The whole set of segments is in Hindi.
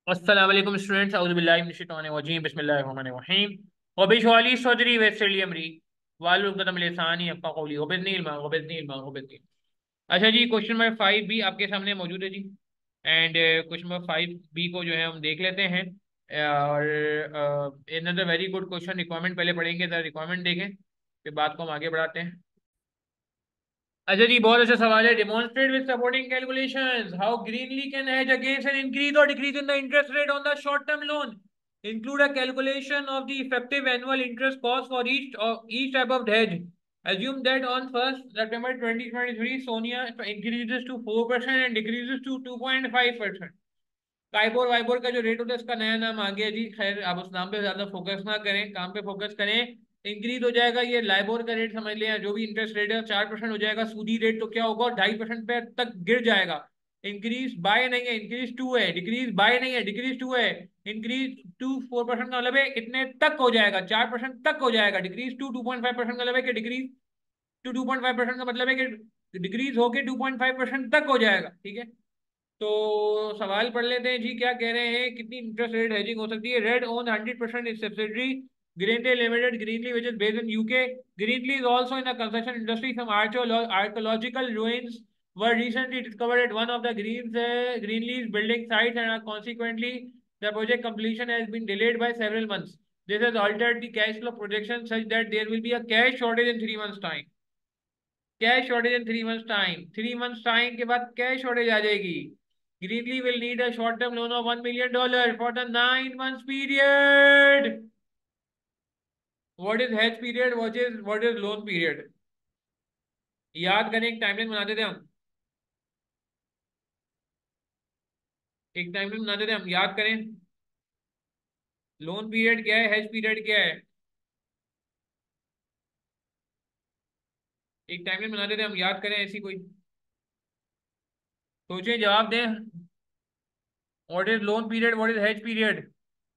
अस्सलाम वालेकुम स्टूडेंट्स औज़ु बिल्लाहि मिनश शैतानिर रजीम बिस्मिल्लाहिर रहमानिर रहीम व बिशवाली सदरी वयस्सिर ली अमरी वाहलुल उक़दम मिन लिसानी यफ़क़हू क़ौली वबिज़्निल। अच्छा जी, क्वेश्चन नंबर 5 भी आपके सामने मौजूद है जी। एंड क्वेश्चन नंबर 5 बी को जो है हम देख लेते हैं। और another very good question. Requirement पहले पढ़ेंगे, जरा रिक्वायरमेंट देखें, फिर बात को हम आगे बढ़ाते हैं। अच्छा जी, बहुत अच्छा सवाल है। Demonstrate with supporting calculations how Greenly can hedge against an increase or decrease in the interest rate on the short term loan. Include a calculation of the effective annual interest cost for each type of hedge. Assume that on 1st September 2023, Sonia increases to 4% and decreases to 2.5%. KIBOR वाइबोर का जो रेट होता है इसका नया नाम आ गया जी। खैर, आप उस नाम पे ज्यादा फोकस ना करें, काम पे फोकस करें। इंक्रीज हो जाएगा, ये लाइबोर का रेट समझ लिया, जो भी इंटरेस्ट रेट है 4% हो जाएगा। सूदी रेट तो क्या होगा, 2.5% पे तक गिर जाएगा। इंक्रीज बाय नहीं है, इंक्रीज टू है। डिक्रीज बाय नहीं है, डिक्रीज टू है। इंक्रीज टू 4% का मतलब है इतने तक हो जाएगा, 4% तक हो जाएगा। डिक्रीज टू 2.5% का मतलब है कि डिक्रीज टू 2.5% का मतलब है कि डिक्रीज होके 2.5% तक हो जाएगा। ठीक है, तो सवाल पढ़ लेते हैं जी। क्या कह रहे हैं, कितनी इंटरेस्ट रेट हेजिंग हो सकती है। Red own 100% is subsidiary Greenly Limited, Greenly which is based in UK. Greenly is also in the construction industry. Some archaeological ruins were recently discovered at one of the greenlee's building sites, and consequently the project completion has been delayed by several months. This has altered the cash flow projection such that there will be a cash shortage in 3 months time. Cash shortage in 3 months time, 3 months time के बाद कैश शॉर्टेज आ जाएगी। Greeley will need a short-term loan of $1 million for the 9 months period. What is hedge period? What is loan period? याद करें, एक टाइमलाइन बनाते थे हम। एक टाइमलाइन बनाते थे हम, याद करें। लोन पीरियड क्या है, हेज पीरियड क्या है। एक टाइमलाइन बनाते थे हम, याद करें ऐसी कोई। सोचें, जवाब दें। What is loan period, what is hedge period.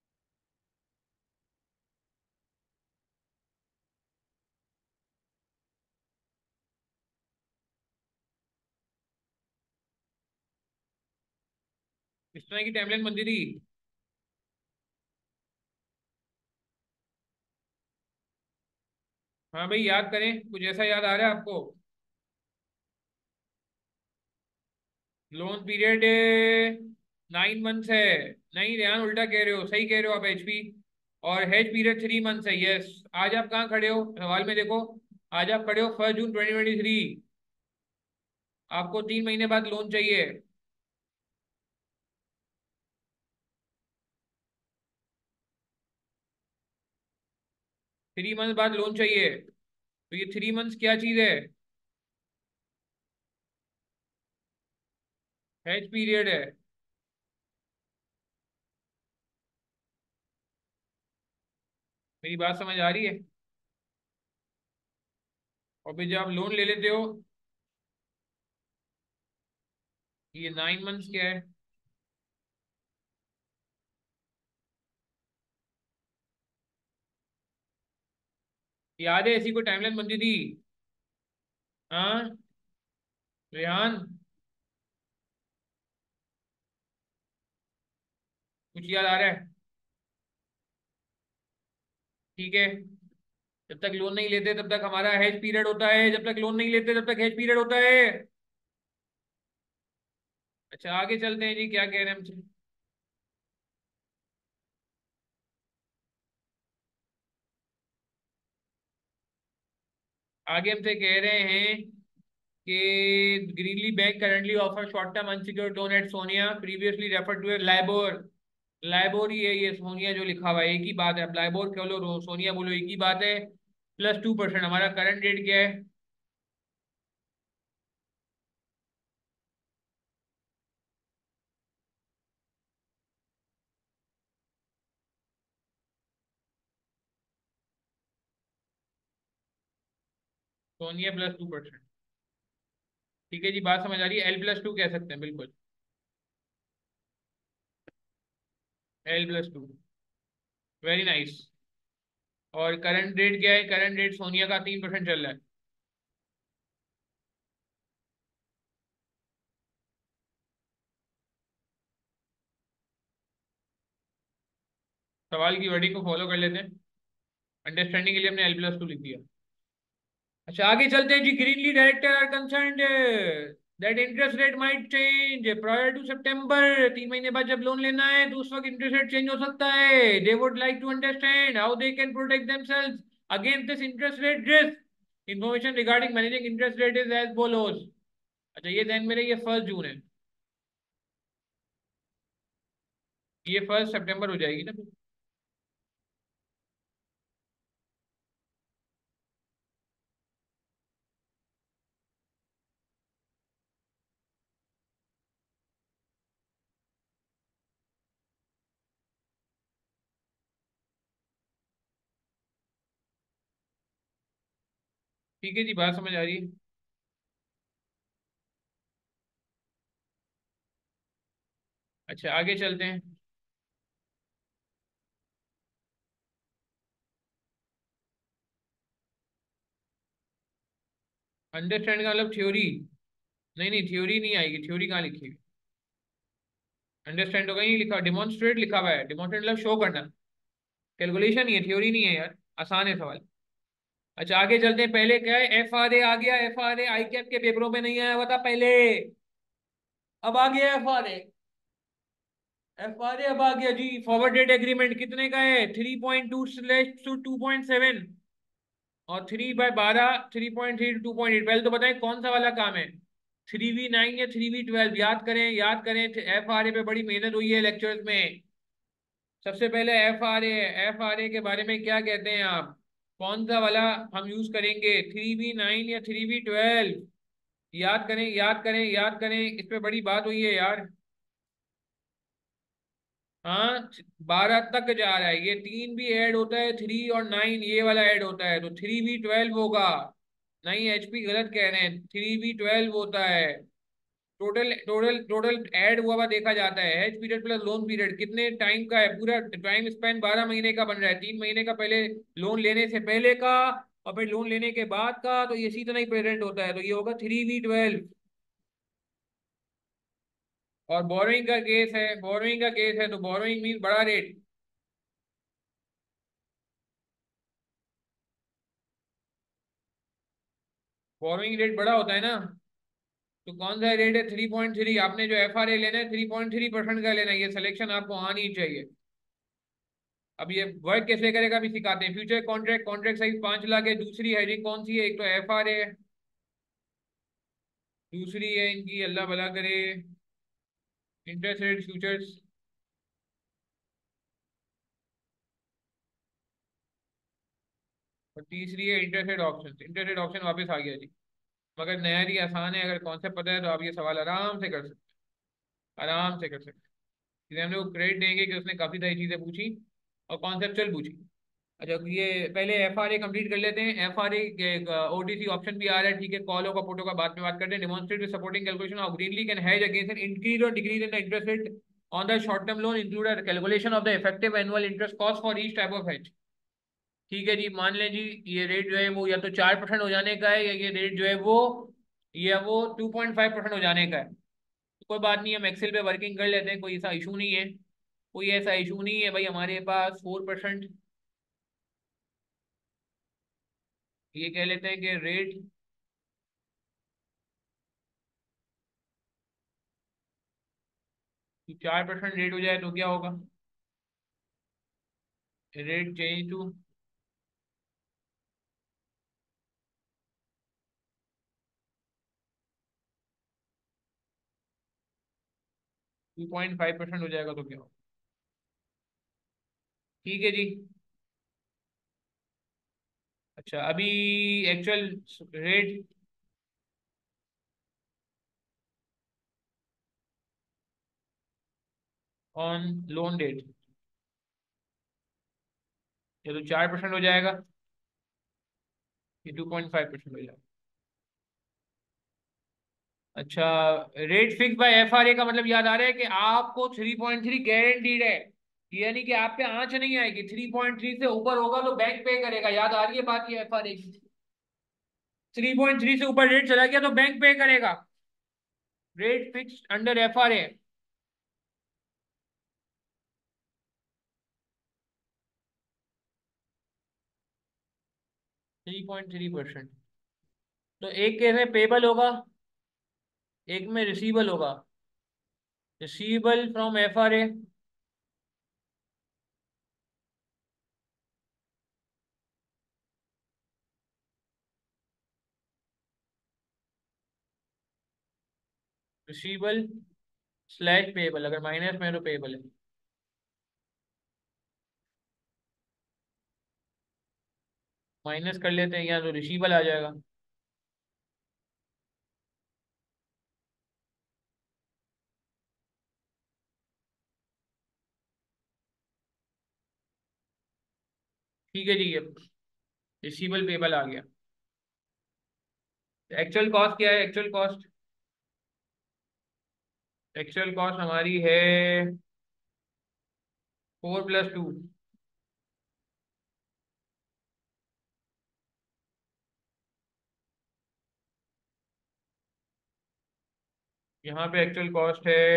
इस तरह की टाइमलाइन बनती थी। हाँ भाई, याद करें, कुछ ऐसा याद आ रहा है आपको। लोन पीरियड 9 months है। नहीं रेहान, उल्टा कह रहे हो, सही कह रहे हो आप एचपी। और हेज पीरियड 3 months है। यस। आज आप कहाँ खड़े हो सवाल में देखो। आज आप खड़े हो 1 जून 2023। आपको 3 महीने बाद लोन चाहिए। 3 months बाद लोन चाहिए। तो ये 3 months क्या चीज है, हेज पीरियड है। मेरी बात समझ आ रही है। और फिर जब आप लोन ले लेते हो, ये 9 months क्या है। याद है ऐसी कोई टाइमलाइन बनती थी। हाँ रेहान, कुछ याद आ रहा है। ठीक है, जब तक लोन नहीं लेते तब तक हमारा हेज पीरियड होता है, जब तक लोन नहीं लेते तब तक हेज पीरियड होता है। अच्छा, आगे चलते हैं जी, क्या कह रहे हैं हमसे। आगे हमसे कह रहे हैं कि Greenly bank currently offer short term unsecured loan at SONIA, previously refer to a LIBOR. LIBOR ही है ये, सोनिया जो लिखा हुआ है एक ही बात है। अब लाइबोर बोलो सोनिया बोलो, एक ही बात है। +2%। हमारा करंट रेट क्या है। सोनिया +2%। ठीक है जी, बात समझ आ रही है। L+2 कह सकते हैं, बिल्कुल। L+2, very nice. और करंट रेट क्या है, करंट रेट सोनिया का 3% चल रहा है। सवाल की वर्डिंग को फॉलो कर लेते हैं। अंडरस्टैंडिंग के लिए हमने L+2 लिख दिया। अच्छा आगे चलते हैं जी। Greenly directors are concerned that interest rate might change prior to September. 3 महीने बाद जब लोन लेना है तो उस वक्त इंटरेस्ट रेट चेंज हो सकता है। They would like to understand how they can protect themselves against this interest rate risk. Information regarding managing interest rate is as follows. अच्छा ये ध्यान में रहे, ये 1 जून है, ये 1 सितंबर हो जाएगी ना फिर। ठीक है जी, बात समझ आ रही है। अच्छा आगे चलते हैं। अंडरस्टैंड का मतलब थ्योरी? नहीं नहीं, थ्योरी नहीं आएगी, थ्योरी कहाँ लिखी है? अंडरस्टैंड तो कहीं नहीं लिखा, डिमॉन्स्ट्रेट लिखा हुआ है। डिमॉन्स्ट्रेट मतलब शो करना, कैलकुलेशन ही है, थ्योरी नहीं है यार। आसान है सवाल। अच्छा आगे चलते हैं। पहले क्या है, FRA आ गया। FRA आई कैप के पेपरों में नहीं आया हुआ था पहले, अब आ गया FRA। FRA अब आ गया जी। फॉरवर्ड डेट एग्रीमेंट कितने का है? 3.2/2.7 और 3/12, 3.3 to 2.8। पहले तो बताएं कौन सा वाला काम है, 3V9 या 3V12? याद करें याद करें, FRA पे बड़ी मेहनत हुई है लेक्चर्स में। सबसे पहले FRA, FRA के बारे में क्या कहते हैं आप? कौन सा वाला हम यूज करेंगे, 3V9 या 3V12? याद करें याद करें याद करें, इस पे बड़ी बात हुई है यार। हाँ, 12 तक जा रहा है ये। 3 भी ऐड होता है, 3 और 9 ये वाला ऐड होता है, तो 3V12 होगा। नहीं HP गलत कह रहे हैं, 3V12 होता है। टोटल टोटल टोटल ऐड हुआ हुआ देखा जाता है। H period plus loan period कितने टाइम का है? पूरा टाइम स्पेन 12 महीने का बन रहा है। 3 महीने का पहले लोन लेने से पहले का, और फिर लोन लेने के बाद का, तो ये इसी तरह ही प्रेजेंट होता है, तो ये होगा 3V12। और बोरोइंग का केस है, बोरोइंग का केस है, तो बोरोइंग मीन बड़ा रेट। बोरोइंग रेट बड़ा होता है ना, तो कौन सा रेट है? 3.3। आपने जो FRA लेना है 3.3% का लेना है, ये सिलेक्शन आपको आनी ही चाहिए। अब ये वर्क कैसे करेगा भी सिखाते हैं। Future contract, contract size 5 lakh है। दूसरी हेडिंग कौन सी है? एक तो FRA है, दूसरी है इनकी अल्लाह भला करे इंटरेस्ट रेट फ्यूचर्स, और तीसरी है interest rate option. Interest rate option वापस आ गया जी, मगर नया ही आसान है। अगर कॉन्सेप्ट पता है तो आप ये सवाल आराम से कर सकते हैं, आराम से कर सकते हैं। इसलिए हम लोग क्रेडिट देंगे कि उसने काफ़ी सारी चीज़ें पूछी और कॉन्सेप्चुअल पूछी। अच्छा ये पहले FRA कंप्लीट कर लेते हैं। FRA के OTC ऑप्शन भी आ रहा है, ठीक है। कॉलो का फोटो का बाद में बात करते हैं। Demonstrate supporting calculation of Greenly can hedge against an increase or decrease in the interest rate on the short term loan, include calculation of the effective annual interest cost for each type of hedge. ठीक है जी, मान लें जी ये रेट जो है वो या तो 4% हो जाने का है, या ये रेट जो है वो, या वो 2.5% हो जाने का है। तो कोई बात नहीं, हम एक्सेल पे वर्किंग कर लेते हैं, कोई ऐसा इशू नहीं है। कोई ऐसा इशू नहीं है भाई, हमारे पास 4%। ये कह लेते हैं कि रेट 4% रेट हो जाए तो क्या होगा? रेट चेंज टू 2.5% हो जाएगा तो क्या होगा? ठीक है जी। अच्छा अभी actual rate on loan date, ये तो 4% हो जाएगा, ये 2.5% हो जाएगा। अच्छा, रेट फिक्स बाय FRA का मतलब याद आ रहा है कि आपको 3.3 गारंटीड है, यानी कि आप पे आंच नहीं आएगी। 3.3 से ऊपर होगा तो बैंक पे करेगा। याद आ रही है बात ये FRA की? 3.3 से ऊपर रेट चला गया तो बैंक पे करेगा। Rate fix under FRA। 3.3%। तो एक केस में पेबल होगा, एक में रिसीवेबल होगा। Receivable from FRA। Receivable slash payable, अगर माइनस में तो पेबल है। माइनस कर लेते हैं, या तो रिसीवेबल आ जाएगा। ठीक है जी, ये रिसीवेबल पेबल आ गया। एक्चुअल कॉस्ट क्या है? एक्चुअल कॉस्ट हमारी है 4+2। यहाँ पे एक्चुअल कॉस्ट है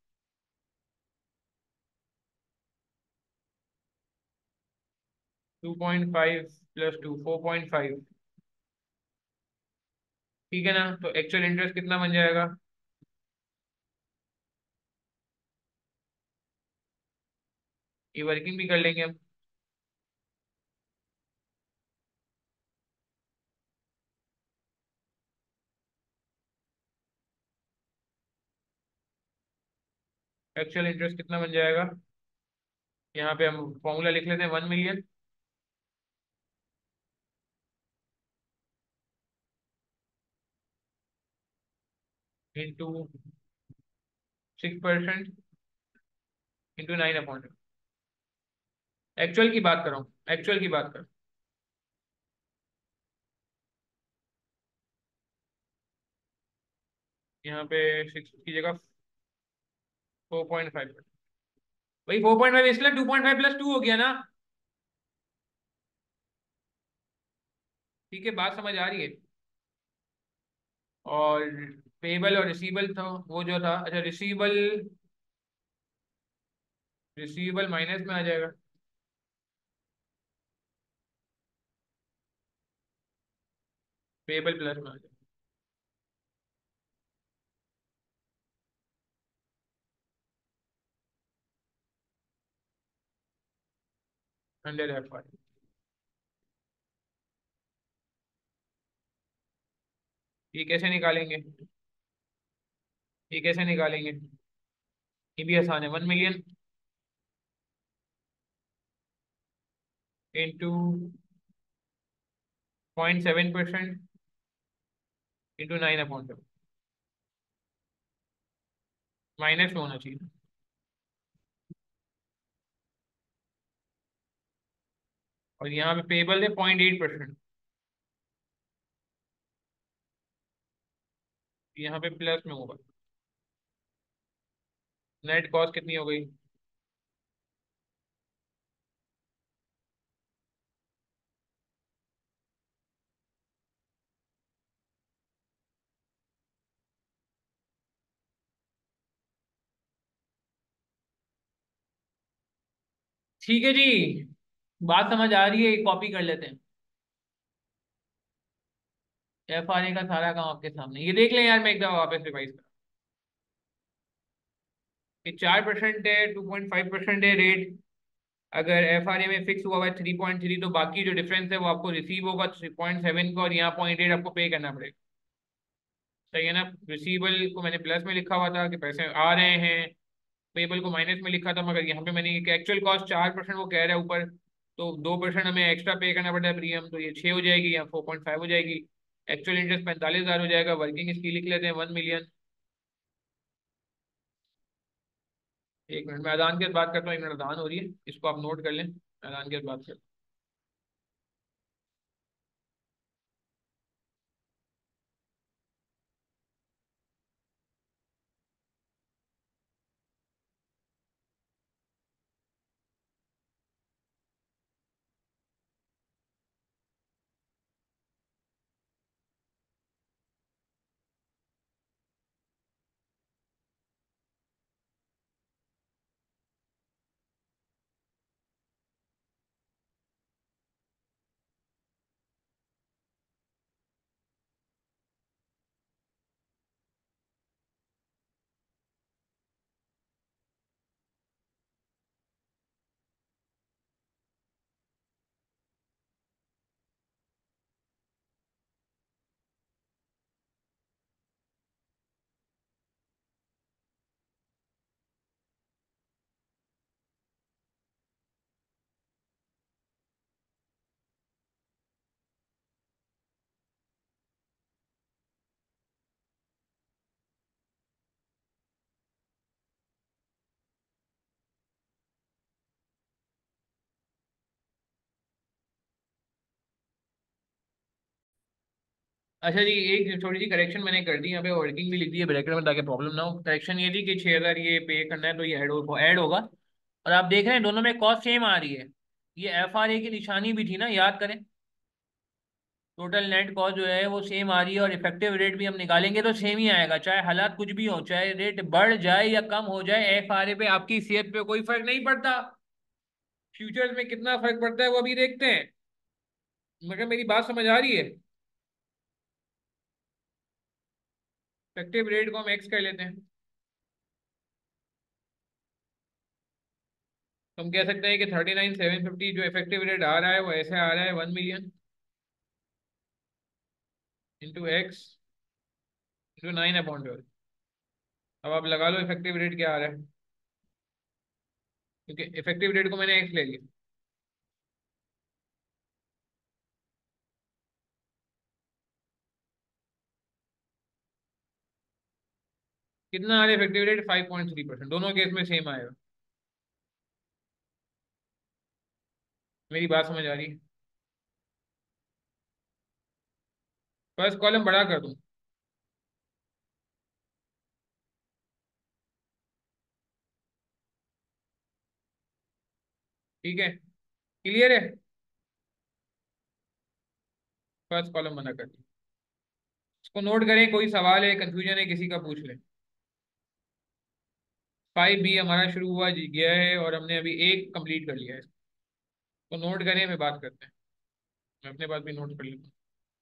2.5 + 2, 4.5। ठीक है ना? तो एक्चुअल इंटरेस्ट कितना बन जाएगा? ये वर्किंग भी कर लेंगे हम। एक्चुअल इंटरेस्ट कितना बन जाएगा? यहाँ पे हम फॉर्मूला लिख लेते हैं, 1 मिलियन इंटू 6% इंटू 9 अपॉइंट। एक्चुअल की बात कर रहा हूँ, एक्चुअल की बात कर। यहाँ पे 6 की जगह 4.5। भाई 4.5 इसलिए 2.5 + 2 हो गया ना। ठीक है, बात समझ आ रही है? और पेबल और रिसीवेबल था, वो जो था, अच्छा रिसीवेबल, रिसीवेबल माइनस में आ जाएगा। पेबल प्लस में आ जाएगा। 100 FI। ये कैसे निकालेंगे? ये कैसे निकालेंगे? ये भी आसान है, 1 मिलियन इंटू 0.7% इंटू 9 अपॉइंट। माइनस में होना चाहिए। और यहाँ पे पेबल है 0.8%। यहाँ पे प्लस में होगा। नेट कॉस्ट कितनी हो गई? ठीक है जी, बात समझ आ रही है, कॉपी कर लेते हैं। FRA का सारा काम आपके सामने, ये देख लें यार, मैं एक दफा वापस रिवाइज कर। ये 4% है, 2.5% है रेट। अगर FRA में फिक्स हुआ हुआ है 3.3, तो बाकी जो डिफरेंस है वो आपको रिसीव होगा 3.7 का, और यहाँ 0.8 आपको पे करना पड़ेगा। सही है ना? रिसीवेबल को मैंने प्लस में लिखा हुआ था कि पैसे आ रहे हैं, पेबल को माइनस में लिखा था, मगर यहाँ पे मैंने एक्चुअल कॉस्ट 4% वो कह रहा है ऊपर, तो 2% हमें एक्स्ट्रा पे करना पड़ता है प्रीमियम, तो ये 6 हो जाएगी या 4.5 हो जाएगी। एक्चुअल इंटरेस्ट 45,000 हो जाएगा। वर्किंग इसकी लिख लेते हैं 1 मिलियन। एक मिनट में अजान के बाद बात करता हूँ, एक मिनट, अजान हो रही है, इसको आप नोट कर लें, अजान के बाद बात करते अच्छा जी, एक थोड़ी सी करेक्शन मैंने कर दी यहाँ पे, वर्किंग भी लिख दी है ब्रैकेट में ताकि प्रॉब्लम ना हो। करेक्शन ये थी कि 6,000 ये पे करना है तो ये ऐड होगा। और आप देख रहे हैं दोनों में कॉस्ट सेम आ रही है। ये FRA की निशानी भी थी ना, याद करें। टोटल नेट कॉस्ट जो है वो सेम आ रही है, और इफेक्टिव रेट भी हम निकालेंगे तो सेम ही आएगा, चाहे हालात कुछ भी हो, चाहे रेट बढ़ जाए या कम हो जाए। FRA पे आपकी सेहत पे कोई फर्क नहीं पड़ता। फ्यूचर्स में कितना फर्क पड़ता है वो अभी देखते हैं। मगर मेरी बात समझ आ रही है। इफेक्टिव रेट को हम एक्स कर लेते हैं। तो हम कह सकते हैं कि 39,750 जो इफेक्टिव रेट आ रहा है वो ऐसे आ रहा है, 1 मिलियन इंटू एक्स इंटू 9/12। अब आप लगा लो इफेक्टिव रेट क्या आ रहा है, क्योंकि इफेक्टिव रेट को मैंने एक्स ले लिया। कितना आ रहा है इफेक्टिव रेट? 5.3%। दोनों केस में सेम आएगा। मेरी बात समझ आ रही है? फर्स्ट कॉलम बड़ा कर दूं? ठीक है, क्लियर है। फर्स्ट कॉलम बना कर दी। इसको नोट करें, कोई सवाल है, कंफ्यूजन है किसी का, पूछ लें। 5B हमारा शुरू हुआ जी गया है, और हमने अभी एक कंप्लीट कर लिया है। तो नोट करें, मैं बात करते हैं। मैं अपने पास भी नोट कर लेता हूँ।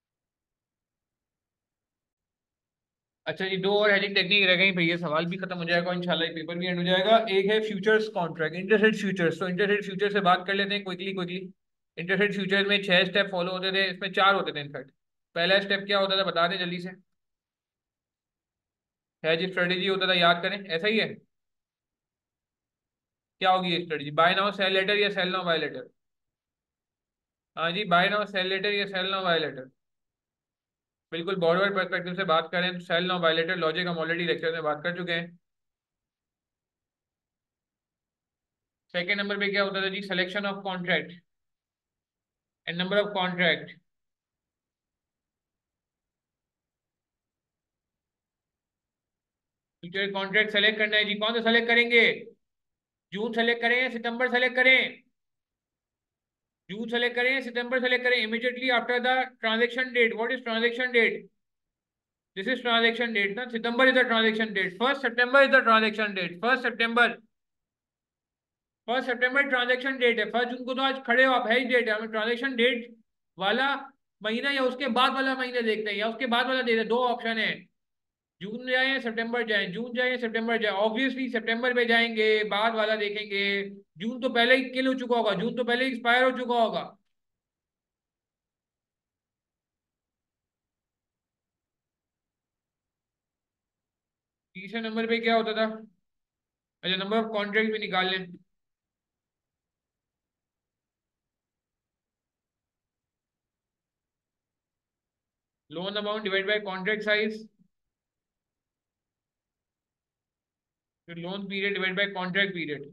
अच्छा जी, दो और हेडिंग टेक्निक रह गई, फिर ये सवाल भी खत्म हो जाएगा इंशाल्लाह, ये पेपर भी एंड हो जाएगा। एक है futures contract, interest rate futures. तो इंटरेस्ट रेट फ्यूचर से बात कर लेते हैं quickly quickly. Interest rate future में 6 स्टेप फॉलो होते थे, इसमें 4 होते थे इनफैक्ट। पहला स्टेप क्या होता था बता दें जल्दी से। हेज स्ट्रेटेजी होता था, याद करें, ऐसा ही है। क्या होगी ये strategy? Buy now sell later या सेल नाउ बाय लेटर? हाँ जी, बाय नाउ सेल लेटर या सेल नाउ बाय लेटर। बिल्कुल, बॉर्डर पर्सपेक्टिव से बात करें तो sell now buy later logic हम ऑलरेडी लेक्चर में बात कर चुके हैं। सेकंड नंबर पे क्या होता था जी? Selection of contract and number of contract. Future contract select करना है जी, कौन सा सेलेक्ट करेंगे? जून सेलेक्ट करें या सितंबर सेलेक्ट करें? जून सेलेक्ट करें या सितंबर सेलेक्ट करें? Immediately after the transaction date. What is transaction date? This is transaction date ना, September is the transaction date, 1 September is the transaction date, 1 September. 1 सितंबर ट्रांजेक्शन डेट है। 1 जून को तो आज खड़े हो आप, है ही डेट है, हमें ट्रांजेक्शन डेट वाला महीना या उसके बाद वाला महीना देखते हैं, या उसके बाद वाला देखते हैं। दो ऑप्शन है, जून जाए या सितंबर जाए, जून जाए या सितंबर जाए। ऑब्वियसली सितंबर पे जाएंगे, बाद वाला देखेंगे। जून तो पहले ही किल हो चुका होगा, जून तो पहले ही एक्सपायर हो चुका होगा। तीसरे नंबर पे क्या होता था? अच्छा, नंबर ऑफ कॉन्ट्रैक्ट भी निकाल लें। Loan amount divide by contract size, फिर loan period divide by contract period.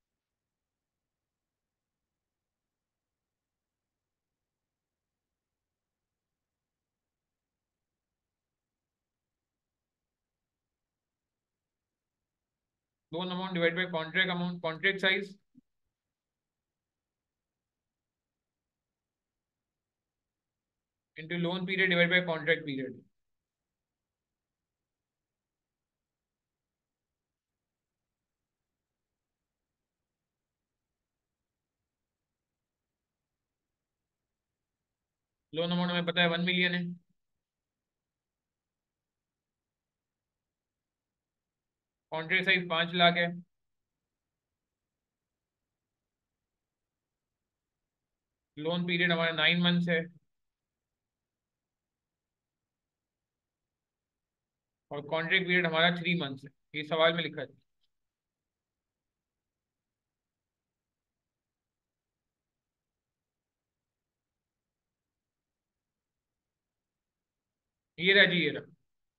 Loan amount divide by contract amount, contract size into loan period divide by contract period. Loan amount हमें पता है 1 मिलियन है। कॉन्ट्रैक्ट साइज 5 लाख है। लोन पीरियड हमारा 9 मंथ्स है। और कॉन्ट्रैक्ट पीरियड हमारा 3 मंथ्स है। ये सवाल में लिखा है। ये रहा जी, ये रहा।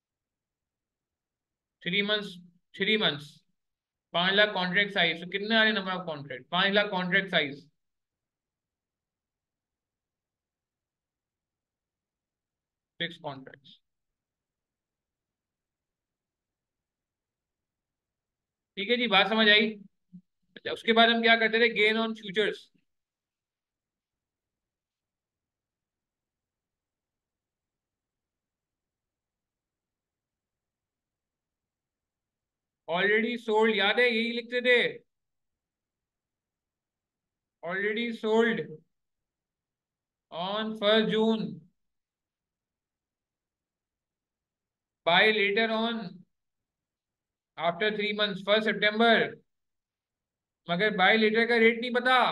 3 months, 3 months. 5 lakh contract size, तो कितने आ रहे number of contract? 5 lakh contract size. Fix contracts. ठीक है जी, बात समझ आई। अच्छा, उसके बाद हम क्या करते थे, gain on futures. Already sold, याद है यही लिखते थे। Already sold on 1 June, buy later on after 3 months 1 September. मगर बाय लेटर का रेट नहीं पता।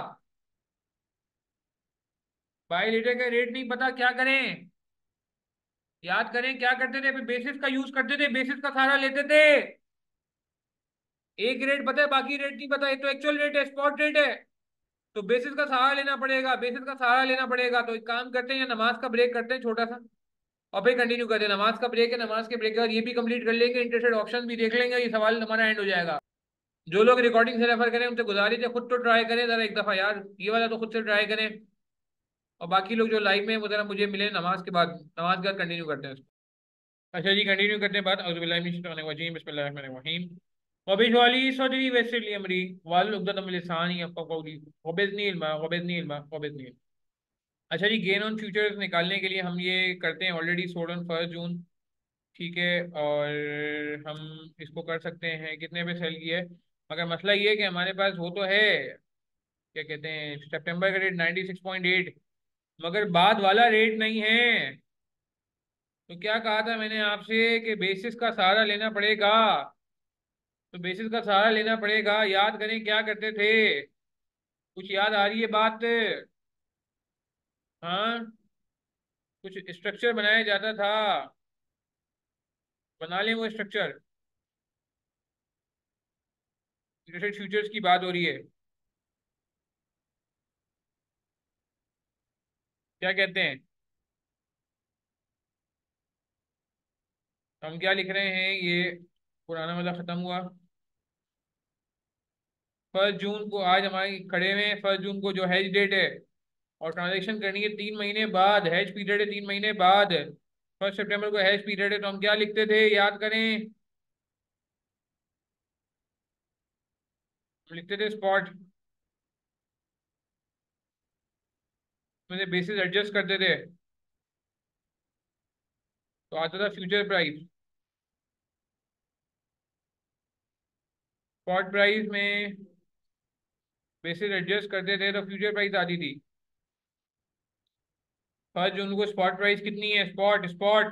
बाय लेटर का रेट नहीं पता, क्या करें? याद करें क्या करते थे, बेसिस का यूज करते थे, बेसिस का सहारा लेते थे। एक रेट पता है, बाकी रेट नहीं पता, ये तो एक्चुअल रेट है, स्पॉट रेट है। तो बेसिस का सहारा लेना पड़ेगा, बेसिस का सहारा लेना पड़ेगा। तो एक काम करते हैं, या नमाज का ब्रेक करते हैं छोटा सा, और फिर कंटिन्यू करते हैं। नमाज का ब्रेक है, नमाज के ब्रेक के बाद ये भी कंप्लीट कर लेंगे, इंटरेस्टेड ऑप्शन भी देख लेंगे, ये सवाल हमारा एंड हो जाएगा। जो लोग रिकॉर्डिंग से रेफर करें उनसे गुजारिश है, खुद तो ट्राई करें जरा एक दफा यार, ये वाला तो खुद से ट्राई करें। और बाकी लोग जो लाइव में हैं, वो जरा मुझे मिले नमाज के बाद, नमाज के बाद कंटिन्यू करते हैं इसको। अच्छा जी, कंटिन्यू करते हैं बात। औज़ु बिल्लाहि मिनश शैतानिर रजीम, बिस्मिल्लाहिर रहमानिर रहीम। वबिशवाली सदरी वयस्सिर ली अमरी वाहलुल उक़दतम मिन लिसानी यफ़क़हू क़ौली वबिज़्नी इल्मा वबिज़्नी इल्मा वबिज़्नी इल्मा। अच्छा जी, गेन ऑन फ्यूचर्स निकालने के लिए हम ये करते हैं, ऑलरेडी सोल्ड ऑन 1 जून। ठीक है, और हम इसको कर सकते हैं कितने पे सेल किया है। मगर मसला ये है कि हमारे पास वो तो है, क्या कहते हैं, सितंबर का रेट 96.8, मगर बाद वाला रेट नहीं है। तो क्या कहा था मैंने आपसे कि बेसिस का सहारा लेना पड़ेगा। तो बेसिस का सहारा लेना पड़ेगा, याद करें क्या करते थे, कुछ याद आ रही है बात? हाँ, कुछ स्ट्रक्चर बनाया जाता था, बना लें वो स्ट्रक्चर। जैसे फ्यूचर्स की बात हो रही है, क्या कहते हैं? तो हम क्या लिख रहे हैं, ये पुराना वाला खत्म हुआ। 1 जून को आज हमारी खड़े हुए हैं, 1 जून को जो हैज डेट है, और ट्रांजेक्शन करनी है 3 महीने बाद, हैज पीरियड है 3 महीने बाद। 1 सितंबर को हैज पीरियड है, तो हम क्या लिखते थे, याद करें? हम लिखते थे स्पॉट, में बेसिस एडजस्ट करते थे, तो आता था फ्यूचर प्राइस। स्पॉट प्राइस में बेसिस एडजस्ट करते थे तो फ्यूचर प्राइस आती थी। 1 जून को स्पॉट प्राइस कितनी है, स्पॉट स्पॉट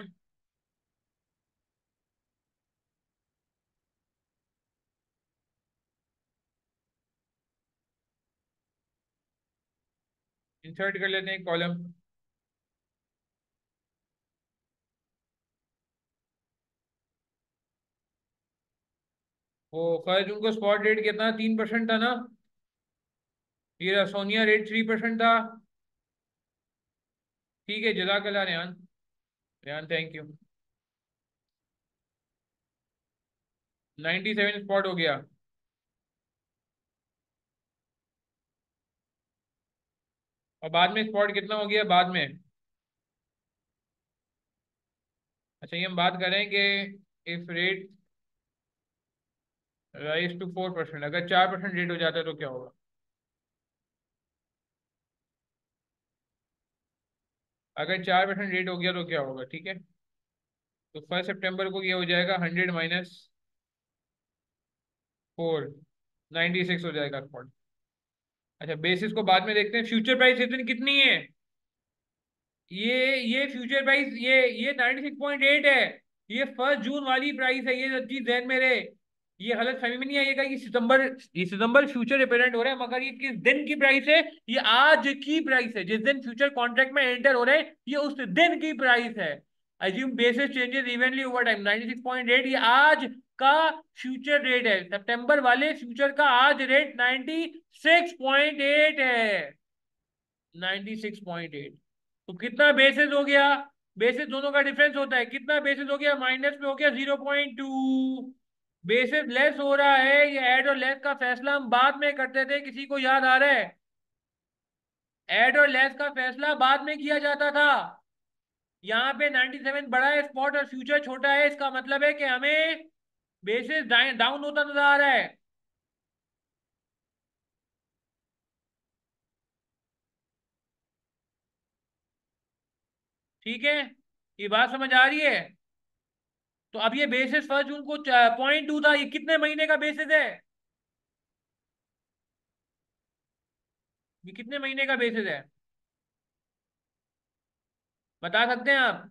इंसर्ट कर लेते हैं कॉलम। वो 1 जून को स्पॉट रेट कितना, 3% था ना। ये सोनिया रेट 3% था। ठीक है, जज़ाकल्लाह Rehan. Rehan thank you. 97 spot हो गया। और बाद में स्पॉट कितना हो गया बाद में? अच्छा, ये हम बात करें कि इफ रेट राइज टू 4%, अगर 4% रेट हो जाता है तो क्या होगा? अगर 4% रेट हो गया तो क्या होगा? ठीक है, तो 1 सितंबर को ये हो जाएगा 100 - 4, 96 हो जाएगा स्पॉट। अच्छा, बेसिस को बाद में देखते हैं, फ्यूचर प्राइस इतनी कितनी है? ये फ्यूचर प्राइस, ये 96.8 है। ये 1 जून वाली प्राइस है, ये चीज ध्यान में रहे। ये गलत फहमी में नहीं आइएगा कि सितंबर, ये सितंबर फ्यूचर रिप्रेजेंट हो रहा है, मगर ये किस दिन की प्राइस है? ये आज की प्राइस है, जिस दिन फ्यूचर कॉन्ट्रैक्ट में एंटर हो रहे हैं, ये उस दिन की प्राइस है। Assume basis changes evenly over time, 96.8 ये आज का फ्यूचर रेट है। सितंबर वाले फ्यूचर का आज रेट 96.8 है। 96.8। तो कितना बेसिस हो गया? बेसिस दोनों का डिफरेंस होता है, कितना बेसिस हो गया? माइनस में हो गया 0.2। बेसिस लेस हो रहा है, ये ऐड और लेस का फैसला हम बाद में करते थे, किसी को याद आ रहा है? ऐड और लेस का फैसला बाद में किया जाता था। यहाँ पे 97 बड़ा है स्पॉट और फ्यूचर छोटा है, इसका मतलब है कि हमें बेसिस डाउन होता नजर आ रहा है। ठीक है, ये बात समझ आ रही है? तो अब ये बेसिस 1 जून को 0.2 था, ये कितने महीने का बेसिस है? ये कितने महीने का बेसिस है, बता सकते हैं आप?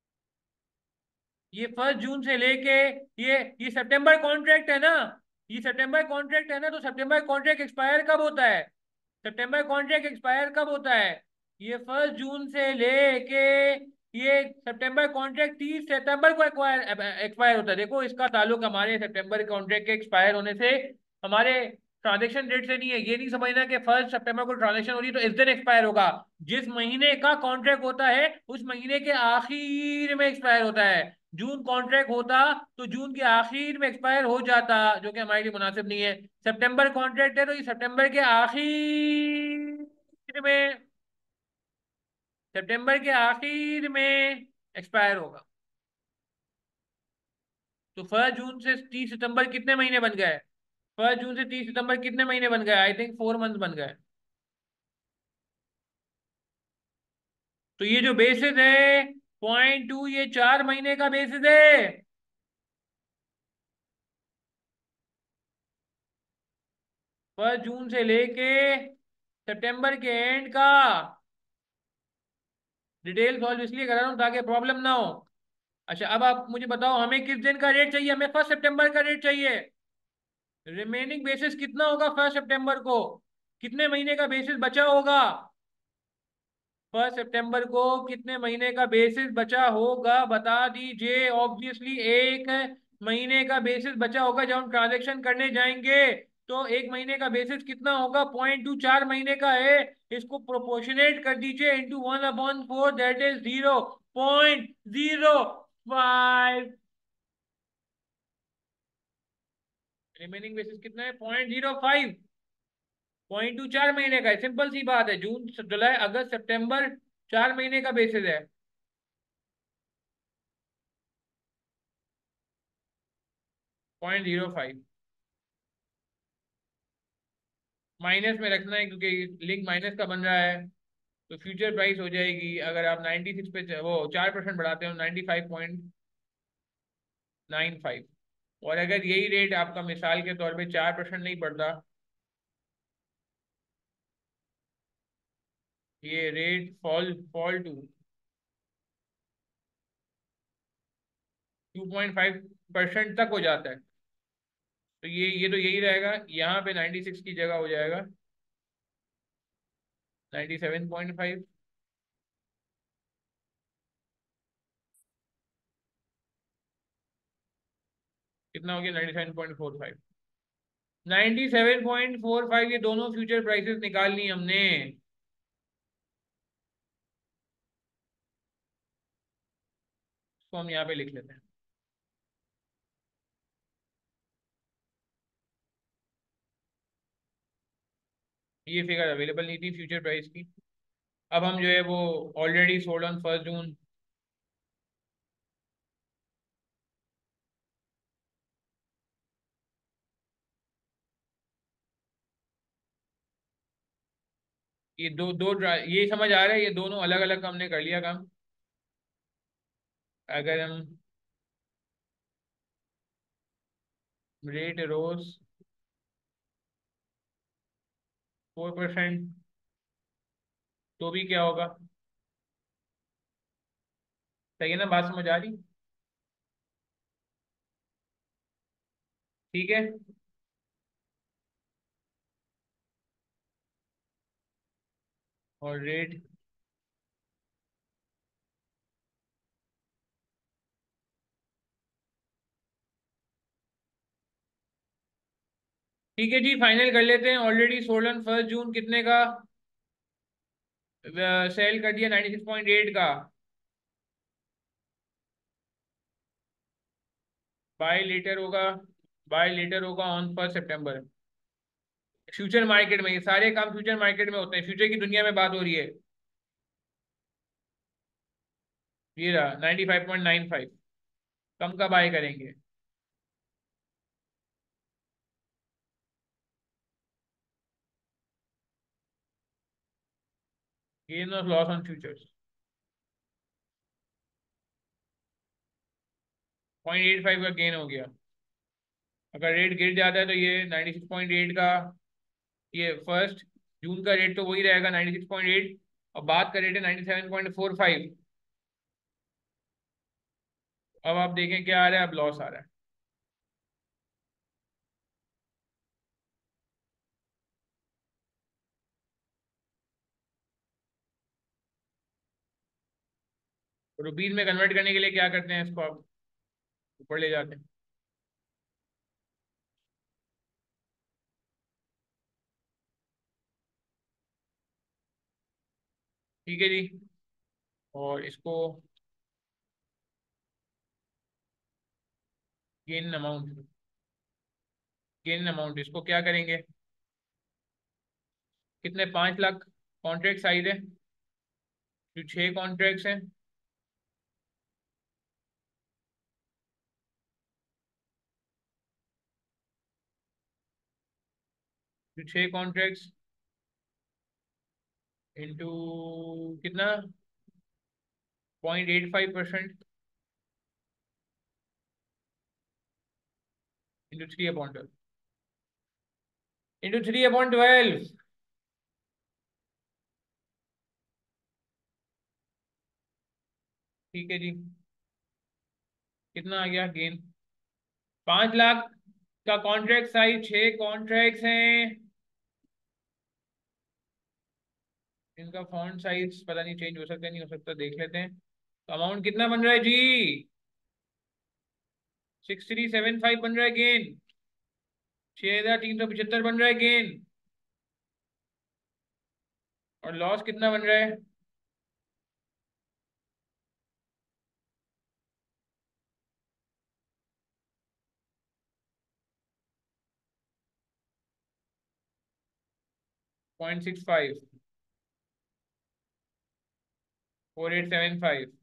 ये 1 जून से लेके ये सितंबर कॉन्ट्रैक्ट है ना, ये सितंबर कॉन्ट्रैक्ट है ना, तो सितंबर कॉन्ट्रैक्ट एक्सपायर कब होता है? सितंबर कॉन्ट्रैक्ट एक्सपायर कब होता है? ये 1 जून से लेके ये सितंबर कॉन्ट्रैक्ट 30 सितंबर को एक्सपायर एक्सपायर होता है। देखो, इसका ताल्लुक हमारे सितंबर कॉन्ट्रैक्ट के एक्सपायर होने से हमारे ट्रांजेक्शन डेट से नहीं है। ये नहीं समझना कि 1 सितंबर को ट्रांजेक्शन हो रही है तो इस दिन एक्सपायर होगा। जिस महीने का कॉन्ट्रैक्ट होता है उस महीने के आखिर में एक्सपायर होता है। जून कॉन्ट्रैक्ट होता तो जून के आखिर में एक्सपायर हो जाता, जो कि हमारे लिए मुनासिब नहीं है। सितंबर कॉन्ट्रैक्ट है तो ये सितंबर के आखिर में, सितंबर के आखिर में एक्सपायर होगा। तो 1 जून से 30 सितंबर कितने महीने बन गए? 1 जून से 30 सितंबर कितने महीने बन गए? आई थिंक 4 मंथ बन गए। तो ये जो बेसिस है 0.2, ये 4 महीने का बेसिस है। 1 जून से लेके सितंबर के एंड का। डिटेल सॉल्व इसलिए करा रहा हूँ ताकि प्रॉब्लम ना हो। अच्छा, अब आप मुझे बताओ, हमें किस दिन का रेट चाहिए? हमें 1 सितंबर का रेट चाहिए। रिमेनिंग बेसिस कितना होगा 1 सितंबर को? कितने महीने का बेसिस बचा होगा? 1 सितंबर को कितने महीने का बेसिस बचा होगा बता दीजिए। ऑब्वियसली 1 महीने का बेसिस बचा होगा। जब हम ट्रांजेक्शन करने जाएंगे तो 1 महीने का बेसिस कितना होगा? 0.2, 4 महीने का है। इसको प्रोपोर्शनेट कर दीजिए into 1/4, that is 0.05। Remaining basis कितना है? 0.05। 0.2 4 महीने का है, सिंपल सी बात है। जून जुलाई अगस्त सितंबर 4 महीने का बेसिस है। 0.05 माइनस में रखना है क्योंकि लिंक माइनस का बन रहा है। तो फ्यूचर प्राइस हो जाएगी, अगर आप 96 पे वो 4% बढ़ाते हो, 95.95। और अगर यही रेट आपका मिसाल के तौर पे 4% नहीं बढ़ता, ये रेट फॉल टू 2.5% तक हो जाता है, तो ये तो यही रहेगा। यहाँ पे 96 की जगह हो जाएगा 97.5। कितना हो गया? 97.45। 97.45, ये दोनों फ्यूचर प्राइसेस निकालनी हमने। इसको हम यहाँ पे लिख लेते हैं। ये फिगर अवेलेबल नहीं थी फ्यूचर प्राइस की। अब हम जो है वो ऑलरेडी सोल्ड ऑन 1 जून। ये ये समझ आ रहा है, ये दोनों अलग अलग हमने कर लिया काम। अगर हम रेट रोज 4%, तो भी क्या होगा? सही है ना? बात समझ आ रही? ठीक है। और रेट, ठीक है जी, फाइनल कर लेते हैं। ऑलरेडी सोल्ड ऑन 1 जून कितने का सेल कर दिया? 96.8 का। बाय लेटर होगा, बाय लेटर होगा ऑन 1 सितंबर। फ्यूचर मार्केट में, ये सारे काम फ्यूचर मार्केट में होते हैं, फ्यूचर की दुनिया में बात हो रही है। ये रहा 95.95। कम का बाय करेंगे? गेन और लॉस ऑन फ्यूचर्स। 0.85 का गेन हो गया। अगर रेट गिर जाता है तो ये 96.8 का, ये फर्स्ट जून का रेट तो वही रहेगा 96.8, और बाद का रेट है 97.45। अब आप देखें क्या आ रहा है, अब लॉस आ रहा है। रुपीज में कन्वर्ट करने के लिए क्या करते हैं, इसको आप ऊपर ले जाते हैं। ठीक है जी। और इसको गेन अमाउंट, गेन अमाउंट इसको क्या करेंगे? कितने, 5 लाख कॉन्ट्रैक्ट साइज है, जो 6 कॉन्ट्रैक्ट्स हैं। जो 6 कॉन्ट्रैक्ट्स इंटू कितना, 0.85% इंटू 3/12, इंटू 3/12। ठीक है जी। कितना आ गया गेन? 5 लाख का कॉन्ट्रैक्ट साइज, 6 कॉन्ट्रैक्ट्स हैं। इनका फॉन्ट साइज पता नहीं चेंज हो सकता है, नहीं हो सकता, देख लेते हैं। तो अमाउंट कितना बन रहा है जी? 6375 बन रहा है गेन। 6375 बन रहा है गेन। और लॉस कितना बन रहा है? 0.65, 4875।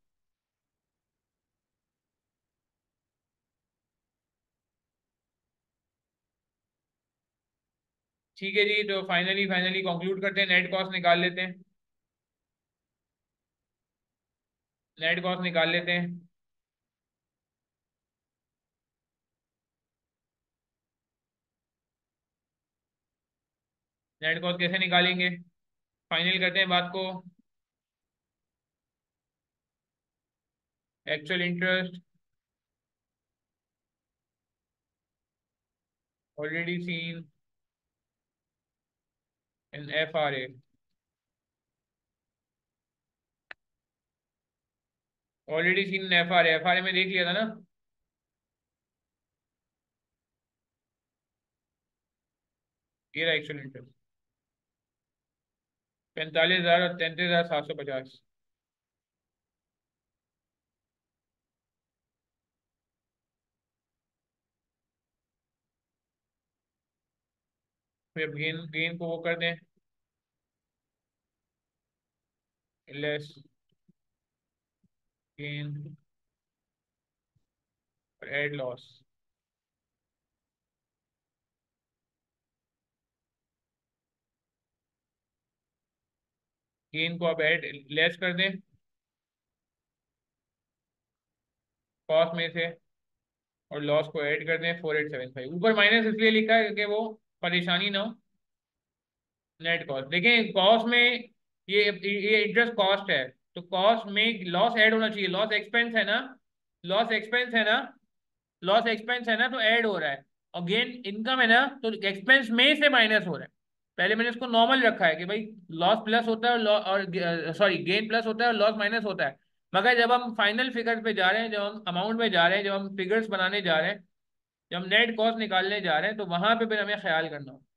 ठीक है जी, तो फाइनली फाइनली कंक्लूड करते हैं, नेट कॉस्ट निकाल लेते हैं। नेट कॉस्ट निकाल लेते हैं। नेट कॉस्ट कैसे निकालेंगे? फाइनल करते हैं बात को। Actual interest already seen in FRA, already seen in FRA में देख लिया था ना। ये रहा एक्चुअल इंटरेस्ट, 45,000 और 33,750। फिर गेन, गेन को वो कर दें, लेस गेन और एड लॉस। गेन को आप ऐड लेस कर दें कॉस्ट में से, और लॉस को ऐड कर दें 4875। ऊपर माइनस इसलिए लिखा है क्योंकि वो परेशानी ना हो। नेट कॉस्ट देखें, कॉस्ट में ये इंटरेस्ट कॉस्ट है, तो कॉस्ट में लॉस ऐड होना चाहिए। लॉस एक्सपेंस है ना, लॉस एक्सपेंस है ना, लॉस एक्सपेंस है ना, तो ऐड हो रहा है। और गेन इनकम है ना, तो एक्सपेंस में से माइनस हो रहा है। पहले मैंने इसको नॉर्मल रखा है कि भाई लॉस प्लस होता है और सॉरी गेन प्लस होता है और लॉस माइनस होता है। मगर जब हम फाइनल फिगर्स पे जा रहे हैं, जब हम अमाउंट में जा रहे हैं, जब हम फिगर्स बनाने जा रहे हैं, जब हम नेट कॉस्ट निकालने जा रहे हैं, तो वहां पे फिर हमें ख्याल करना हो।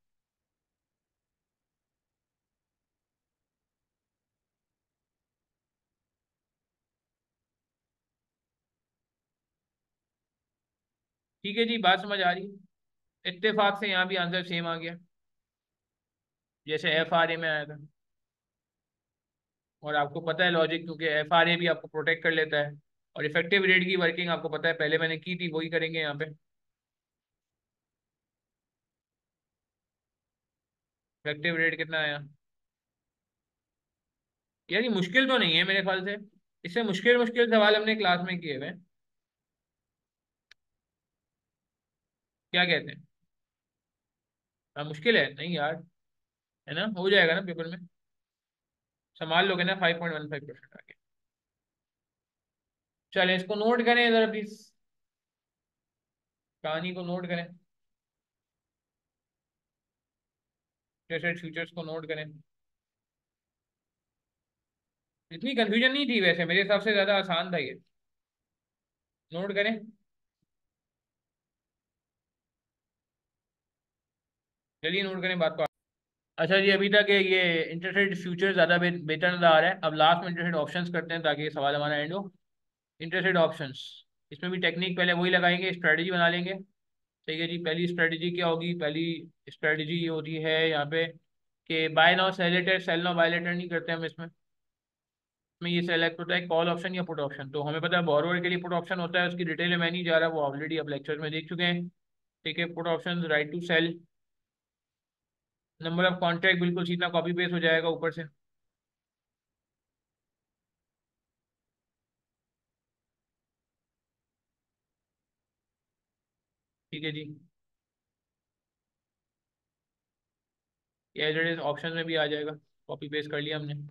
ठीक है जी, बात समझ आ रही है। इत्तेफाक से यहाँ भी आंसर सेम आ गया, जैसे FRA में आया था। और आपको पता है लॉजिक, क्योंकि FRA भी आपको प्रोटेक्ट कर लेता है। और इफेक्टिव रेट की वर्किंग आपको पता है, पहले मैंने की थी, वही करेंगे यहाँ पे। इफेक्टिव रेट कितना आया? यार ये मुश्किल तो नहीं है मेरे ख्याल से, इससे मुश्किल मुश्किल सवाल हमने क्लास में किए हुए हैं। क्या कहते हैं? हाँ मुश्किल है नहीं यार, है ना, हो जाएगा ना पेपर में। संभाल लोगे ना 5.15% आगे। चलें इसको नोट करें जरा प्लीज, कहानी को नोट करें, ट्रेडेड फ्यूचर्स को नोट करें। इतनी कंफ्यूजन नहीं थी वैसे, मेरे हिसाब से ज्यादा आसान था ये। नोट करें। चलिए नोट करें बात को। अच्छा जी, अभी तक ये इंटरेस्ट रेट फ्यूचर ज्यादा बेहतर नजर आ रहा है। अब लास्ट में इंटरेस्ट रेट ऑप्शंस करते हैं ताकि ये सवाल हमारा एंड हो। इंटरेस्ट रेट ऑप्शंस, इसमें भी टेक्निक पहले वही लगाएंगे, स्ट्रेटजी बना लेंगे। ठीक है जी, पहली स्ट्रेटजी क्या होगी? पहली स्ट्रेटजी ये होती है यहाँ पे कि buy now sell later, sell now buy later नहीं करते हम इसमें। इसमें ये सेलेक्ट होता है कॉल ऑप्शन या पुट ऑप्शन। तो हमें पता है बोरोवर के लिए पुट ऑप्शन होता है, उसकी डिटेल में मैं नहीं जा रहा, वो ऑलरेडी अब लेक्चर में देख चुके हैं। ठीक है, put option, right to sell, number of contract बिल्कुल सीधा कॉपी पेस्ट हो जाएगा ऊपर से। ठीक है जी, ये एज इट इज ऑप्शन में भी आ जाएगा, कॉपी पेस्ट कर लिया हमने।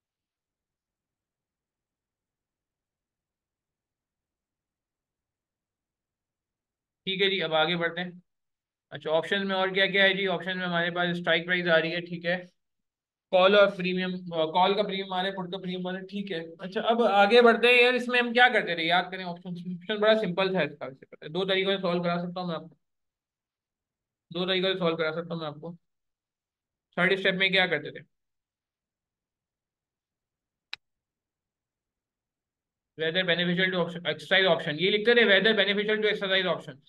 ठीक है जी, अब आगे बढ़ते हैं। अच्छा, ऑप्शन में और क्या क्या है जी? ऑप्शन में हमारे पास स्ट्राइक प्राइस आ रही है, ठीक है। कॉल और प्रीमियम, कॉल का प्रीमियम आ रहा है, पुट का प्रीमियम आ रहा है, ठीक है। अच्छा अब आगे बढ़ते हैं यार, इसमें हम क्या करते थे याद करें। ऑप्शन ऑप्शन बड़ा सिंपल था इसका, वैसे पता है, दो तरीकों से सॉल्व करा सकता हूँ मैं आपको, दो तरीकों से सॉल्व करा सकता हूँ मैं आपको। थर्ड स्टेप में क्या करते थे? Whether beneficial to exercise option, ये लिखते थे, whether beneficial to exercise option.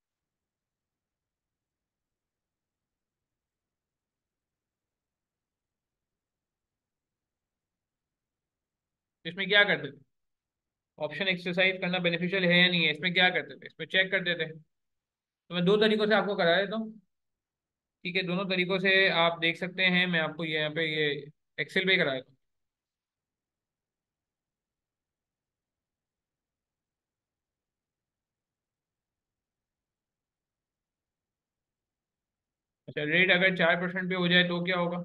इसमें क्या करते थे? ऑप्शन एक्सरसाइज करना बेनिफिशियल है या नहीं है, इसमें क्या करते थे? इसमें चेक करते थे। तो मैं दो तरीकों से आपको करा देता हूँ। ठीक है, दोनों तरीकों से आप देख सकते हैं, मैं आपको ये यहाँ पे ये एक्सेल पे करा देता हूँ। अच्छा, रेट अगर 4% पे हो जाए तो क्या होगा?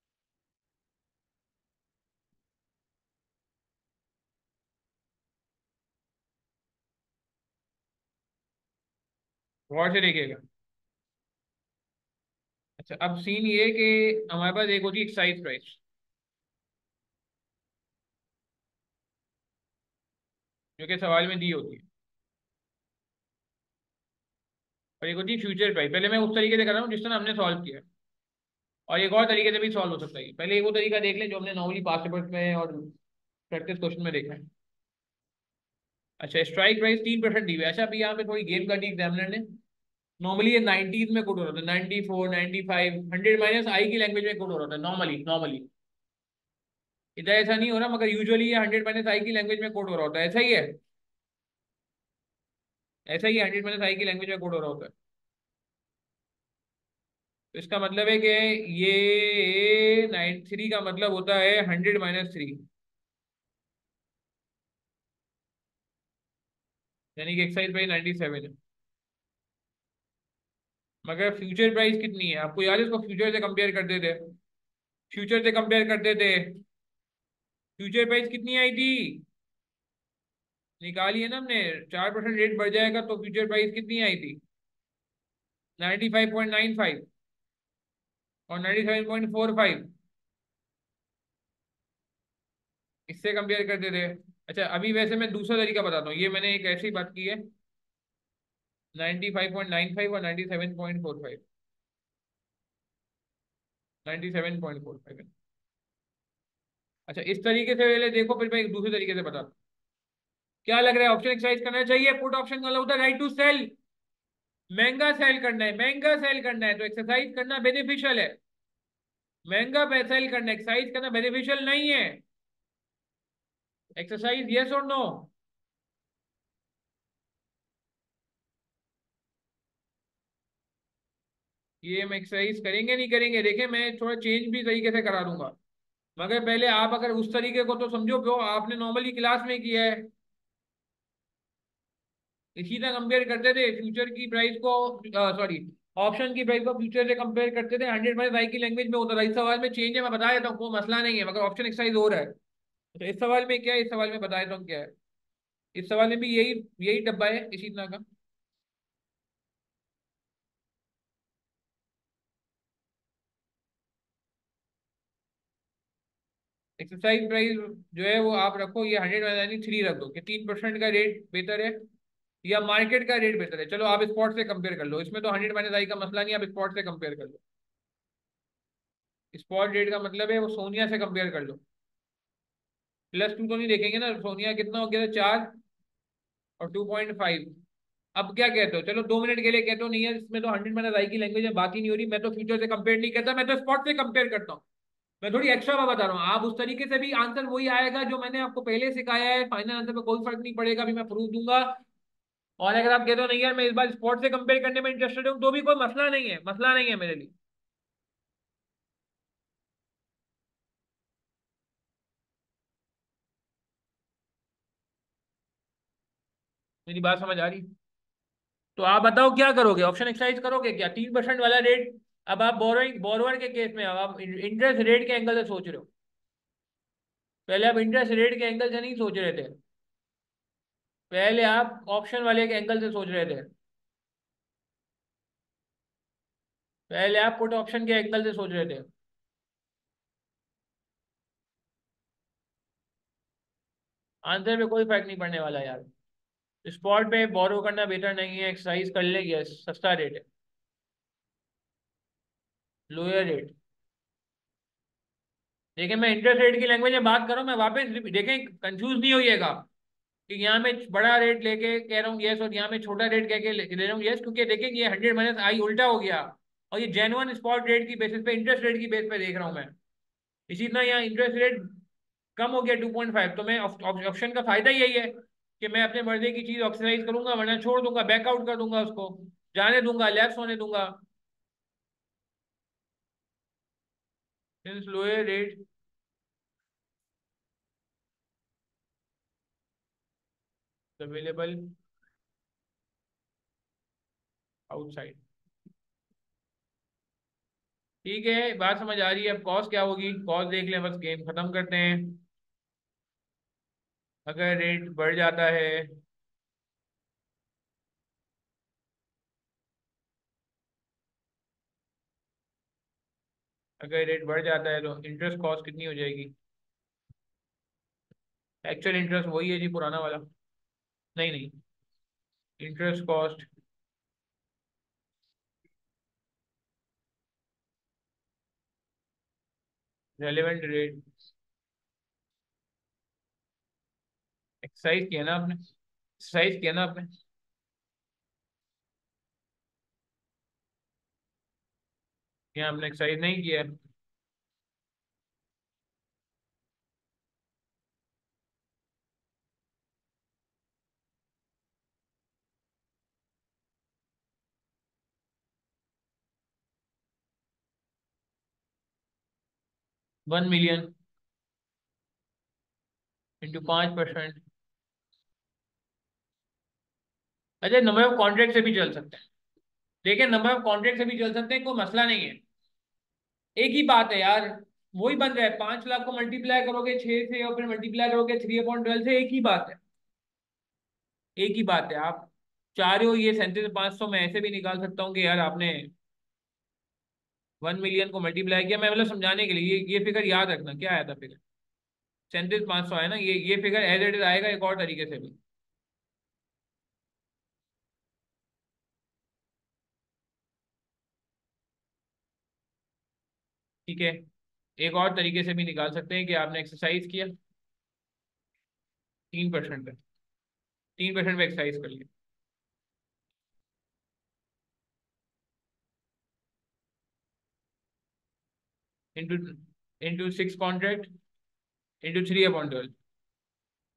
गौर से देखिएगा। अच्छा, अब सीन ये है कि हमारे पास एक होती है एक्साइज प्राइस, जो कि सवाल में दी होती है, और एक होती है फ्यूचर प्राइस। पहले मैं उस तरीके से कर रहा हूँ जिस तरह हमने सॉल्व किया, और एक और तरीके से भी सॉल्व हो सकता है। पहले एक वो तरीका देख लें जो हमने नॉर्मली पास पेपर्स में और प्रैक्टिस क्वेश्चन में देखा है। अच्छा, स्ट्राइक प्राइस 3% दी हुई है। अच्छा, अभी यहाँ पे थोड़ी गेम काटी एग्जामिनर ने। नॉर्मली ये 90s में कोड हो रहा था, 94, 95, 100 - i की लैंग्वेज में कोड हो रहा था नॉर्मली, नॉर्मली। इधर ऐसा नहीं हो रहा, मगर यूजुअली ये 100 - i की लैंग्वेज में कोड हो रहा होता है, ऐसा ही है। ऐसा ही 100 - i की लैंग्वेज में कोड हो रहा होता है। तो इसका मतलब है कि ये 93 का मतलब होता है 100 - 3, यानी कि एक्साइज प्राइस 97 है। मगर फ्यूचर प्राइस कितनी है आपको याद है? इसको फ्यूचर से कंपेयर करते थे, फ्यूचर से कंपेयर करते थे। फ्यूचर प्राइस कितनी आई थी? निकाली है ना हमने। 4% रेट बढ़ जाएगा तो फ्यूचर प्राइस कितनी आई थी? 95.95 और 97.45, इससे कंपेयर करते थे। अच्छा, अभी वैसे मैं दूसरा तरीका बताता हूँ, ये मैंने एक ऐसी बात की है, 95.95 और 97.45, 97.45। अच्छा, इस तरीके से पहले देखो, फिर मैं एक दूसरे तरीके से बताता हूँ। क्या लग रहा है, ऑप्शन एक्सरसाइज करना चाहिए? पुट ऑप्शन का मतलब होता है राइट टू सेल, महंगा सेल करना है, महंगा सेल करना है तो एक्सरसाइज करना बेनिफिशियल है। महंगा पे सेल करना, एक्सरसाइज करना बेनिफिशियल नहीं है। एक्सरसाइज यस और नो? ये हम एक्सरसाइज करेंगे नहीं करेंगे, देखें मैं थोड़ा चेंज भी तरीके से करा दूंगा। मगर पहले आप अगर उस तरीके को तो समझो, जो आपने नॉर्मली क्लास में किया है। इसी तरह कंपेयर करते थे फ्यूचर की प्राइस को, सॉरी, ऑप्शन की प्राइस को फ्यूचर से कंपेयर करते थे, 100 की लैंग्वेज में होता था। इस सवाल में चेंज है, मैं बता देता हूँ, कोई मसला नहीं है, मगर ऑप्शन एक्सरसाइज हो रहा है। तो इस सवाल में क्या है, इस सवाल में बता देता हूँ क्या है। इस सवाल में भी यही यही डब्बा है, इसी तरह का। एक्सरसाइज प्राइस जो है वो आप रखो, ये 100 रख दो, कि 3% का रेट बेहतर है या मार्केट का रेट बेहतर है। चलो आप स्पॉट से कंपेयर कर लो, इसमें तो 100 का मसला नहीं, आप स्पॉट से कंपेयर कर लो। स्पॉट रेट का मतलब है वो सोनिया से कंपेयर कर लो। +2 तो नहीं देखेंगे ना, सोनिया कितना हो गया था, 4 और 2.5। अब क्या कहते हो, चलो 2 मिनट के लिए कहते हो नहीं है इसमें तो 100 की लैंग्वेज में बात ही नहीं हो रही, मैं तो फ्यूचर से कंपेयर नहीं करता, मैं तो स्पॉट से कंपेयर करता हूँ। मैं थोड़ी एक्स्ट्रा बात बता रहा हूँ, आप उस तरीके से भी आंसर वही आएगा जो मैंने आपको पहले सिखाया है, फाइनल आंसर में कोई फर्क नहीं पड़ेगा, अभी मैं प्रूफ दूंगा। और अगर आप कहते हो नहीं यार मैं इस बार स्पॉट से कंपेयर करने में इंटरेस्टेड हूँ, तो भी कोई मसला नहीं है, मसला नहीं है मेरे लिए। मेरी बात समझ आ रही? तो आप बताओ क्या करोगे, ऑप्शन एक्सरसाइज करोगे क्या, 3% वाला रेट? अब आप बोरोइंग बोरोवर के केस में, अब आप इंटरेस्ट रेट के एंगल से सोच रहे हो। पहले आप इंटरेस्ट रेट के एंगल से नहीं सोच रहे थे, पहले आप ऑप्शन वाले के एंगल से सोच रहे थे। पहले आप पुट ऑप्शन के एंगल से सोच रहे थे। आंसर पे कोई फर्क नहीं पड़ने वाला यार। स्पॉट पे बोरो करना बेहतर नहीं है, एक्सरसाइज कर लेंगे, सस्ता रेट है, लोअर रेट। देखिए मैं इंटरेस्ट रेट की लैंग्वेज में बात कर रहा हूँ, मैं वापस देखें कंफ्यूज नहीं होइएगा कि यहाँ मैं बड़ा रेट लेके कह रहा हूँ यस और यहाँ मैं छोटा रेट कह के ले रहा हूँ यस, क्योंकि देखें ये 100 - आई उल्टा हो गया, और ये जेन्युइन स्पॉट रेट की बेसिस पे, इंटरेस्ट रेट की बेस पे देख रहा हूँ मैं। इसी तरह यहाँ इंटरेस्ट रेट कम हो गया 2.5, तो मैं ऑप्शन का फायदा यही है कि मैं अपने मर्जी की चीज ऑक्सीडाइज करूंगा, वरना छोड़ दूंगा, बैकआउट कर दूंगा, उसको जाने दूंगा, लैप्स होने दूंगा। Since lower rate available outside. ठीक है, बात समझ आ रही है। अब कॉस्ट क्या होगी, कॉस्ट देख लें, बस गेम खत्म करते हैं। अगर रेट बढ़ जाता है, अगर रेट बढ़ जाता है तो इंटरेस्ट कॉस्ट कितनी हो जाएगी? एक्चुअल इंटरेस्ट वही है जी, पुराना वाला। नहीं नहीं, interest cost relevant rate. Exercise किया ना आपने, एक्सरसाइज किया ना आपने? क्या आपने एक्सरसाइज नहीं किया? 1 मिलियन इंटू 5%। अच्छा, नंबर ऑफ कॉन्ट्रैक्ट से भी चल सकते हैं। देखिए नंबर ऑफ कॉन्ट्रैक्ट से भी चल सकते हैं, कोई मसला नहीं है। एक ही बात है यार, वही बन रहा है, 5 लाख को मल्टीप्लाई करोगे 6 से और फिर मल्टीप्लाई करोगे 3/12 से, एक ही बात है। एक ही बात है। आप चाह रहे हो ये 37,500 मैं ऐसे भी निकाल सकता हूँ कि यार आपने 1 मिलियन को मल्टीप्लाई किया, मैं मतलब समझाने के लिए, ये फिगर याद रखना क्या आया था फिगर। 37,500 है ना, ये फिगर एज इट इज आएगा एक और तरीके से भी। ठीक है, एक और तरीके से भी निकाल सकते हैं कि आपने एक्सरसाइज किया 3% पे, 3% पे एक्सरसाइज कर लिया, into into 6 contract into 3/12।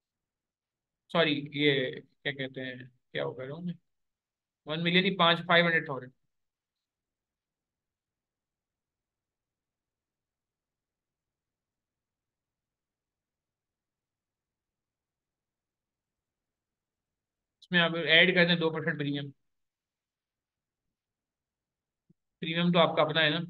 Sorry, ये क्या कहते हैं, क्या हो कह रहा हूँ मैं, 1 मिलियन ही, 500,000। इसमें आप ऐड कर दें 2% प्रीमियम। प्रीमियम तो आपका अपना है ना।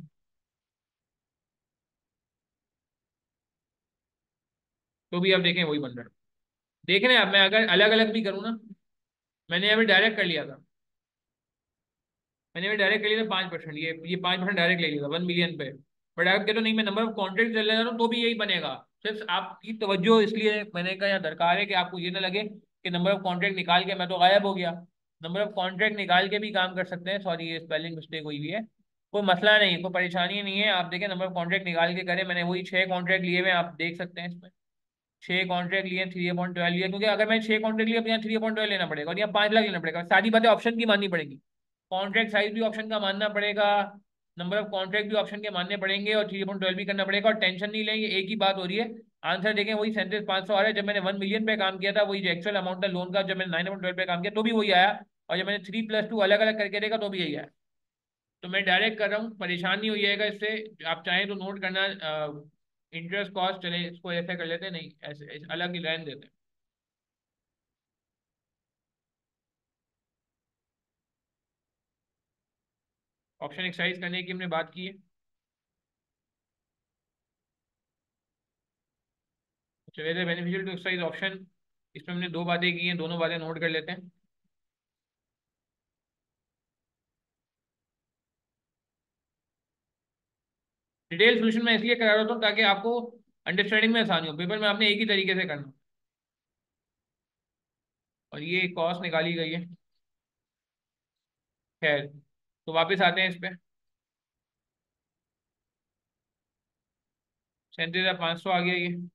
तो भी आप देखें वही बन रहा है। देख रहे हैं आप, मैं अगर अलग अलग भी करूँ ना, मैंने अभी डायरेक्ट कर लिया था। मैंने अभी डायरेक्ट कर लिया था 5%, ये 5% डायरेक्ट ले लिया था 1 मिलियन पे। बट अगर कह तो नहीं, मैं नंबर ऑफ कॉन्ट्रैक्ट चल रहा हूँ तो भी यही बनेगा। सिर्फ आपकी तवज्जो इसलिए मैंने कहा यहाँ दरकार है कि आपको ये ना लगे कि नंबर ऑफ कॉन्ट्रैक्ट निकाल के मैं तो गायब हो गया। नंबर ऑफ कॉन्ट्रैक्ट निकाल के भी काम कर सकते हैं। सॉरी, ये स्पेलिंग मिस्टेक हुई हुई है। कोई मसला नहीं, कोई परेशानी नहीं है। आप देखें, नंबर ऑफ कॉन्ट्रैक्ट निकाल के करें। मैंने वही 6 कॉन्ट्रैक्ट लिए हुए हैं, आप देख सकते हैं इसमें। 6 कॉन्ट्रैक्ट लिए, 3/12 लिए, क्योंकि अगर मैं 6 कॉन्ट्रैक्ट लिए, अब यहाँ 3/12 लेना पड़ेगा और यहाँ 5 लाख लेना पड़ेगा। सारी बातें ऑप्शन की माननी पड़ेगी। कॉन्ट्रैक्ट साइज भी ऑप्शन का मानना पड़ेगा। नंबर ऑफ कॉन्ट्रैक्ट भी ऑप्शन के मानने पड़ेंगे और 3/12 भी करना पड़ेगा। और टेंशन नहीं लेंगे, एक ही बात हो रही है। आंसर देखें, वही 37,500 आ रहा है। जब मैंने 1 मिलियन पे काम किया था, वही जो एक्चुअल अमाउंट था लोन का, जब मैंने 9/12 पे काम किया तो भी वही आया। और जब मैंने 3+2 अलग अलग करके देखा तो भी यही आया। तो मैं डायरेक्ट कर रहा हूँ, परेशान नहीं होइएगा इससे। आप चाहें तो नोट करना। इंटरेस्ट कॉस्ट चले, इसको ऐसे कर लेते हैं, नहीं ऐसे अलग ही रहने देते हैं। ऑप्शन एक्सरसाइज करने की हमने बात की है। चलिए, बेनिफिशियल टू एक्सरसाइज ऑप्शन, इसमें हमने दो बातें की हैं, दोनों बातें नोट कर लेते हैं। डिटेल सोल्यूशन मैं इसलिए करा रहा हूँ ताकि आपको अंडरस्टैंडिंग में आसानी हो। पेपर में आपने एक ही तरीके से करना। और ये कॉस्ट निकाली गई है। खैर, तो वापस आते हैं इस पे। 37,500 आ गया ये।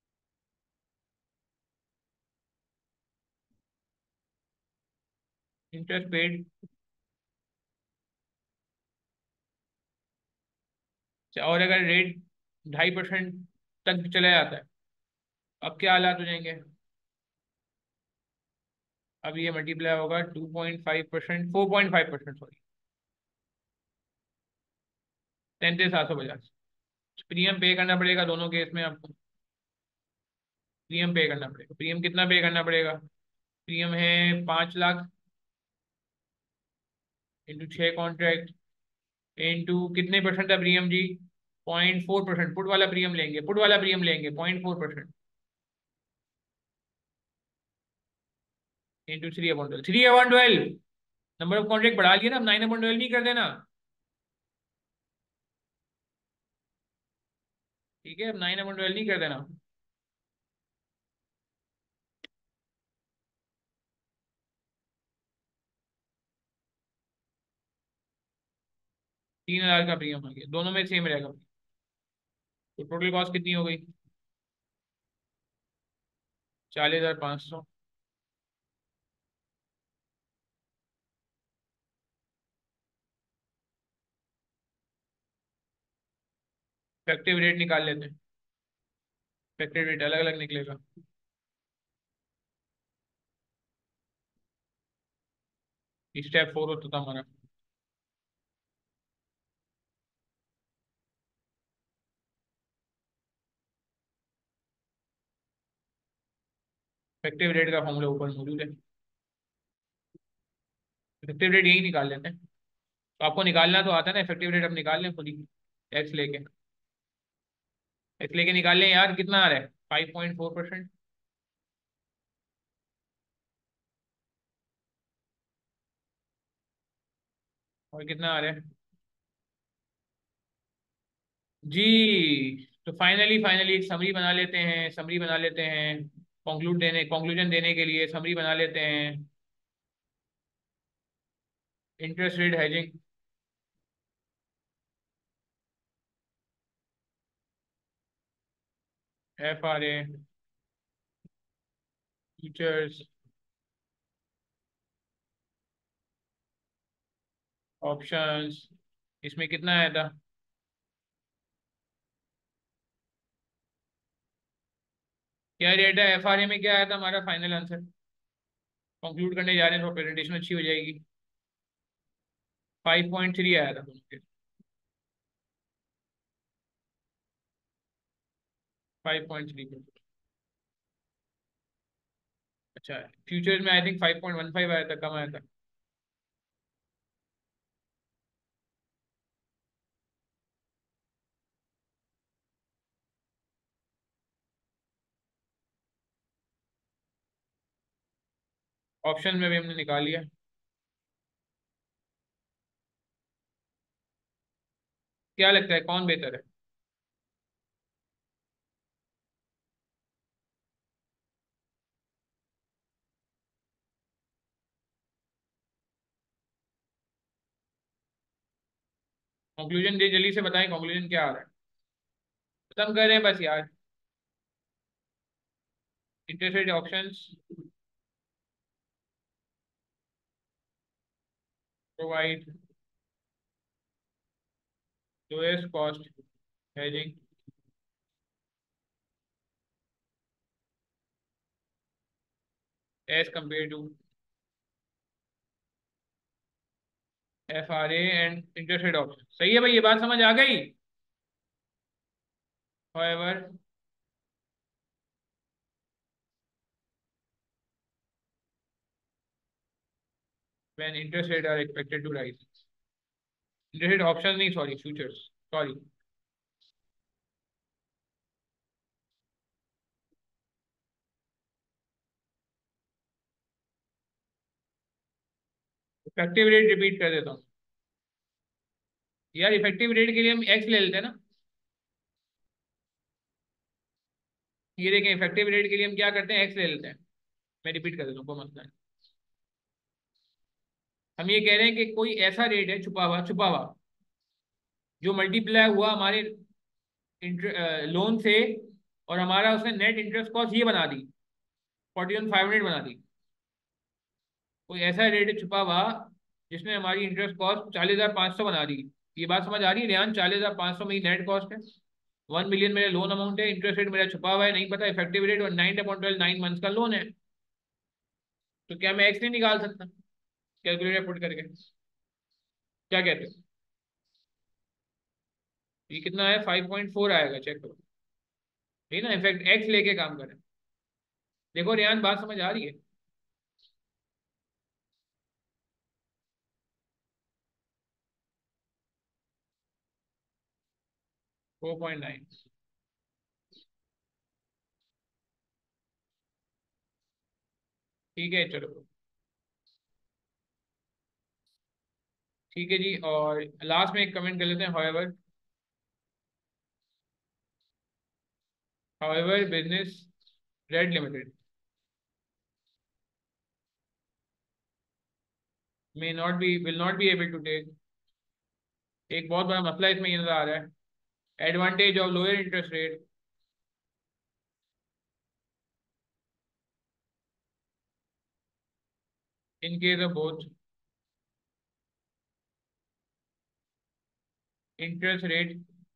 Interest paid. और अगर रेट 2.5% तक चला जाता है, अब क्या हालात हो जाएंगे। अब ये मल्टीप्लाई होगा 2.5%, 4.5%, सॉरी, 33,750। प्रीमियम पे करना पड़ेगा दोनों केस में आपको। प्रीमियम पे करना पड़ेगा। प्रीमियम कितना पे करना पड़ेगा। प्रीमियम है 5 लाख, इंटू 6 कॉन्ट्रैक्ट, इंटू कितने परसेंट था प्रीमियम जी। 0.4%। पुट वाला प्रीमियम लेंगे, पुट वाला प्रीमियम लेंगे 0.4%, इंटू 3/12। 3/12 नंबर ऑफ कॉन्ट्रैक्ट बढ़ा लिया ना, अब 9/12 नहीं कर देना। ठीक है, अब 9/12 नहीं कर देना। 3,000 का प्रीमियम आ गया, दोनों में सेम रहेगा। तो टोटल कॉस्ट कितनी हो गई। 40,500। इफेक्टिव रेट निकाल लेते हैं। इफेक्टिव रेट अलग अलग निकलेगा। स्टेप 4 होता था हमारा। इफेक्टिव रेट का फॉर्मूला ऊपर मौजूद है। इफेक्टिव रेट यही निकाल लेते हैं। तो आपको निकालना तो आता है ना इफेक्टिव रेट, अब निकाल लें खुद ही। एक्स लेके, एक्स लेके निकाल लें यार, कितना आ रहा है 5.4%। और कितना आ रहा है जी। तो फाइनली फाइनली एक समरी बना लेते हैं, समरी बना लेते हैं। कंक्लूजन देने के लिए समरी बना लेते हैं। Interest rate hedging. FRA futures, options, इसमें कितना आया था। क्या रेट है एफआरए में, क्या आया था हमारा फाइनल आंसर? कंक्लूड करने जा रहे हैं तो प्रेजेंटेशन अच्छी हो जाएगी। 5.3 आया था तुमके। 5.3। अच्छा, फ्यूचर में आई थिंक 5.15 आया था, कम आया था। ऑप्शन में भी हमने निकाल लिया। क्या लगता है कौन बेहतर है? कंक्लूजन दे, जल्दी से बताएं कंक्लूजन क्या आ रहा है। खत्म कर रहे हैं बस यार। Interest rate options provide lowest cost hedging as compare to FRA and interest rate option. सही है भाई, ये बात समझ आ गई। However, when interest rates are expected to rise, interest rate options नहीं, sorry futures, sorry. Effective rate repeat कर देता हूँ यार। इफेक्टिव रेट के लिए हम एक्स ले लेते हैं ना। ये देखें, इफेक्टिव रेट के लिए हम क्या करते हैं, एक्स ले लेते हैं। मैं रिपीट कर देता हूँ, कोई मसला नहीं। हम ये कह रहे हैं कि कोई ऐसा रेट है छुपा हुआ जो मल्टीप्लाई हुआ हमारे लोन से, और हमारा उसने नेट इंटरेस्ट कॉस्ट ये बना दी, 41,500 बना दी। कोई ऐसा रेट छुपा हुआ जिसने हमारी इंटरेस्ट कॉस्ट 40,500 बना दी। ये बात समझ आ रही है रेहान? 40,500 मेरी नेट कॉस्ट है, 1 मिलियन मेरा लोन अमाउंट है, इंटरेस्ट रेट मेरा छुपा हुआ है, नहीं पता इफेक्टिव रेट, और 9/12 9 मंथ्स का लोन है। तो क्या मैं एक्स नहीं निकाल सकता कैलकुलेटर पुट करके? क्या कहते हो? ये कितना है? 5.4 आएगा, चेक करो। ठीक है ना, इफेक्ट एक्स लेके काम करें। देखो रेहान, बात समझ आ रही है? 4.9। ठीक है चलो। ठीक है जी, और लास्ट में एक कमेंट कर लेते हैं। However business red limited may not be will not be able to take। एक बहुत बड़ा मसला इसमें ये नजर आ रहा है, advantage of lower interest rate in case of both interest rate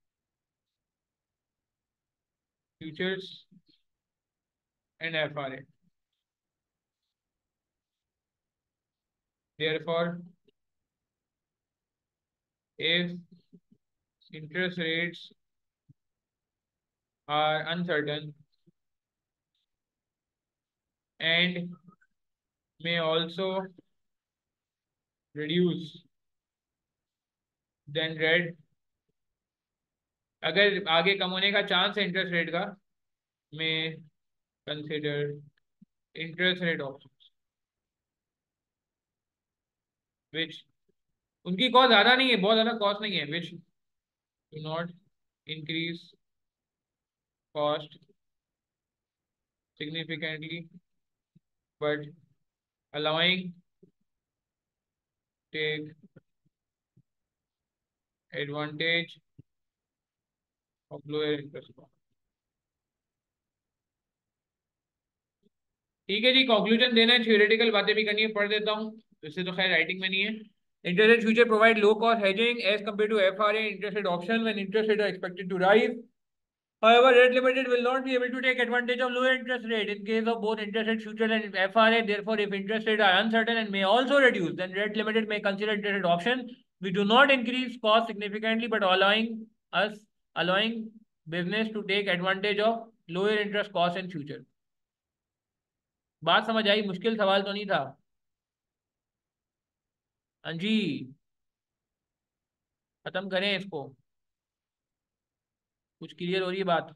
futures and FRA. therefore if interest rates are uncertain and may also reduce, then red, अगर आगे कम होने का चांस है इंटरेस्ट रेट का, में consider interest rate option which, उनकी कॉस्ट ज्यादा नहीं है, बहुत ज्यादा कॉस्ट नहीं है, which do not increase cost significantly but allowing take advantage of lower interest cost। ठीक है जी, कंक्लूजन देना है, थ्योरेटिकल बातें भी करनी है, पढ़ देता हूँ। इससे तो खैर राइटिंग में नहीं है। Interest rate future provide low cost hedging as compare to FRA interest rate option when interest rate are expected to rise. However, rate limited will not be able to take advantage of lower interest rate in case of both interest rate future and FRA. Therefore, if interest rates are uncertain and may also reduce, then rate limited may consider interest rate option. We do not increase cost significantly, but allowing business to take advantage of lower interest cost in future. बात समझ आई? मुश्किल सवाल तो नहीं था? हाँ जी, खत्म करें इसको। कुछ क्लियर हो रही है बात?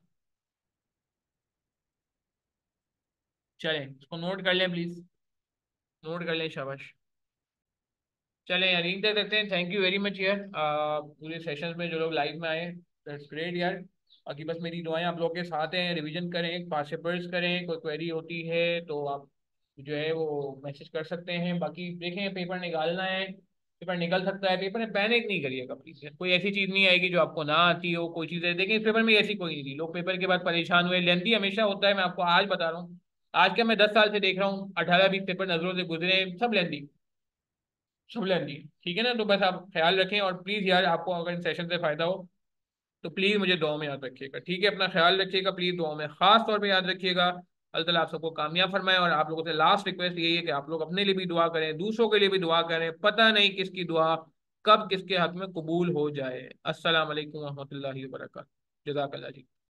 चलें, इसको नोट कर लें प्लीज, नोट कर लें, शाबाश। चलें यार, यहीं तक रखते हैं। थैंक यू वेरी मच यार, पूरे सेशंस में जो लोग लाइव में आए, दैट्स ग्रेट यार। बाकी बस मेरी दुआएं आप लोगों के साथ हैं। रिवीजन करें, पास पेपर्स करें, कोई क्वेरी होती है तो आप जो है वो मैसेज कर सकते हैं। बाकी देखें, पेपर निकालना है, पेपर निकल सकता है। पेपर में पैनिक नहीं करिएगा प्लीज, कोई ऐसी चीज़ नहीं आएगी जो आपको ना आती हो। कोई चीज़ है, देखें इस पेपर में ऐसी कोई नहीं थी। लोग पेपर के बाद परेशान हुए, लेंथी हमेशा होता है, मैं आपको आज बता रहा हूँ। आज क्या, मैं 10 साल से देख रहा हूँ, 18-20 पेपर नजरों से गुजरे हैं, सब लेंथी, शुभ लेंदी। ठीक है ना? तो बस आप ख्याल रखें, और प्लीज़ यार, आपको अगर इन सेशन से फ़ायदा हो तो प्लीज़ मुझे दुआ में याद रखिएगा। ठीक है? अपना ख्याल रखिएगा प्लीज़, दुआ में ख़ास तौर पे याद रखिएगा। अल्लाह ताला आप सबको कामयाब फरमाए। और आप लोगों से लास्ट रिक्वेस्ट यही है कि आप लोग अपने लिए भी दुआ करें, दूसरों के लिए भी दुआ करें। पता नहीं किसकी दुआ कब किसके हक में कबूल हो जाए। अस्सलाम वालेकुम रहमतुल्लाहि व बरकातहू। जज़ाकल्लाह जी।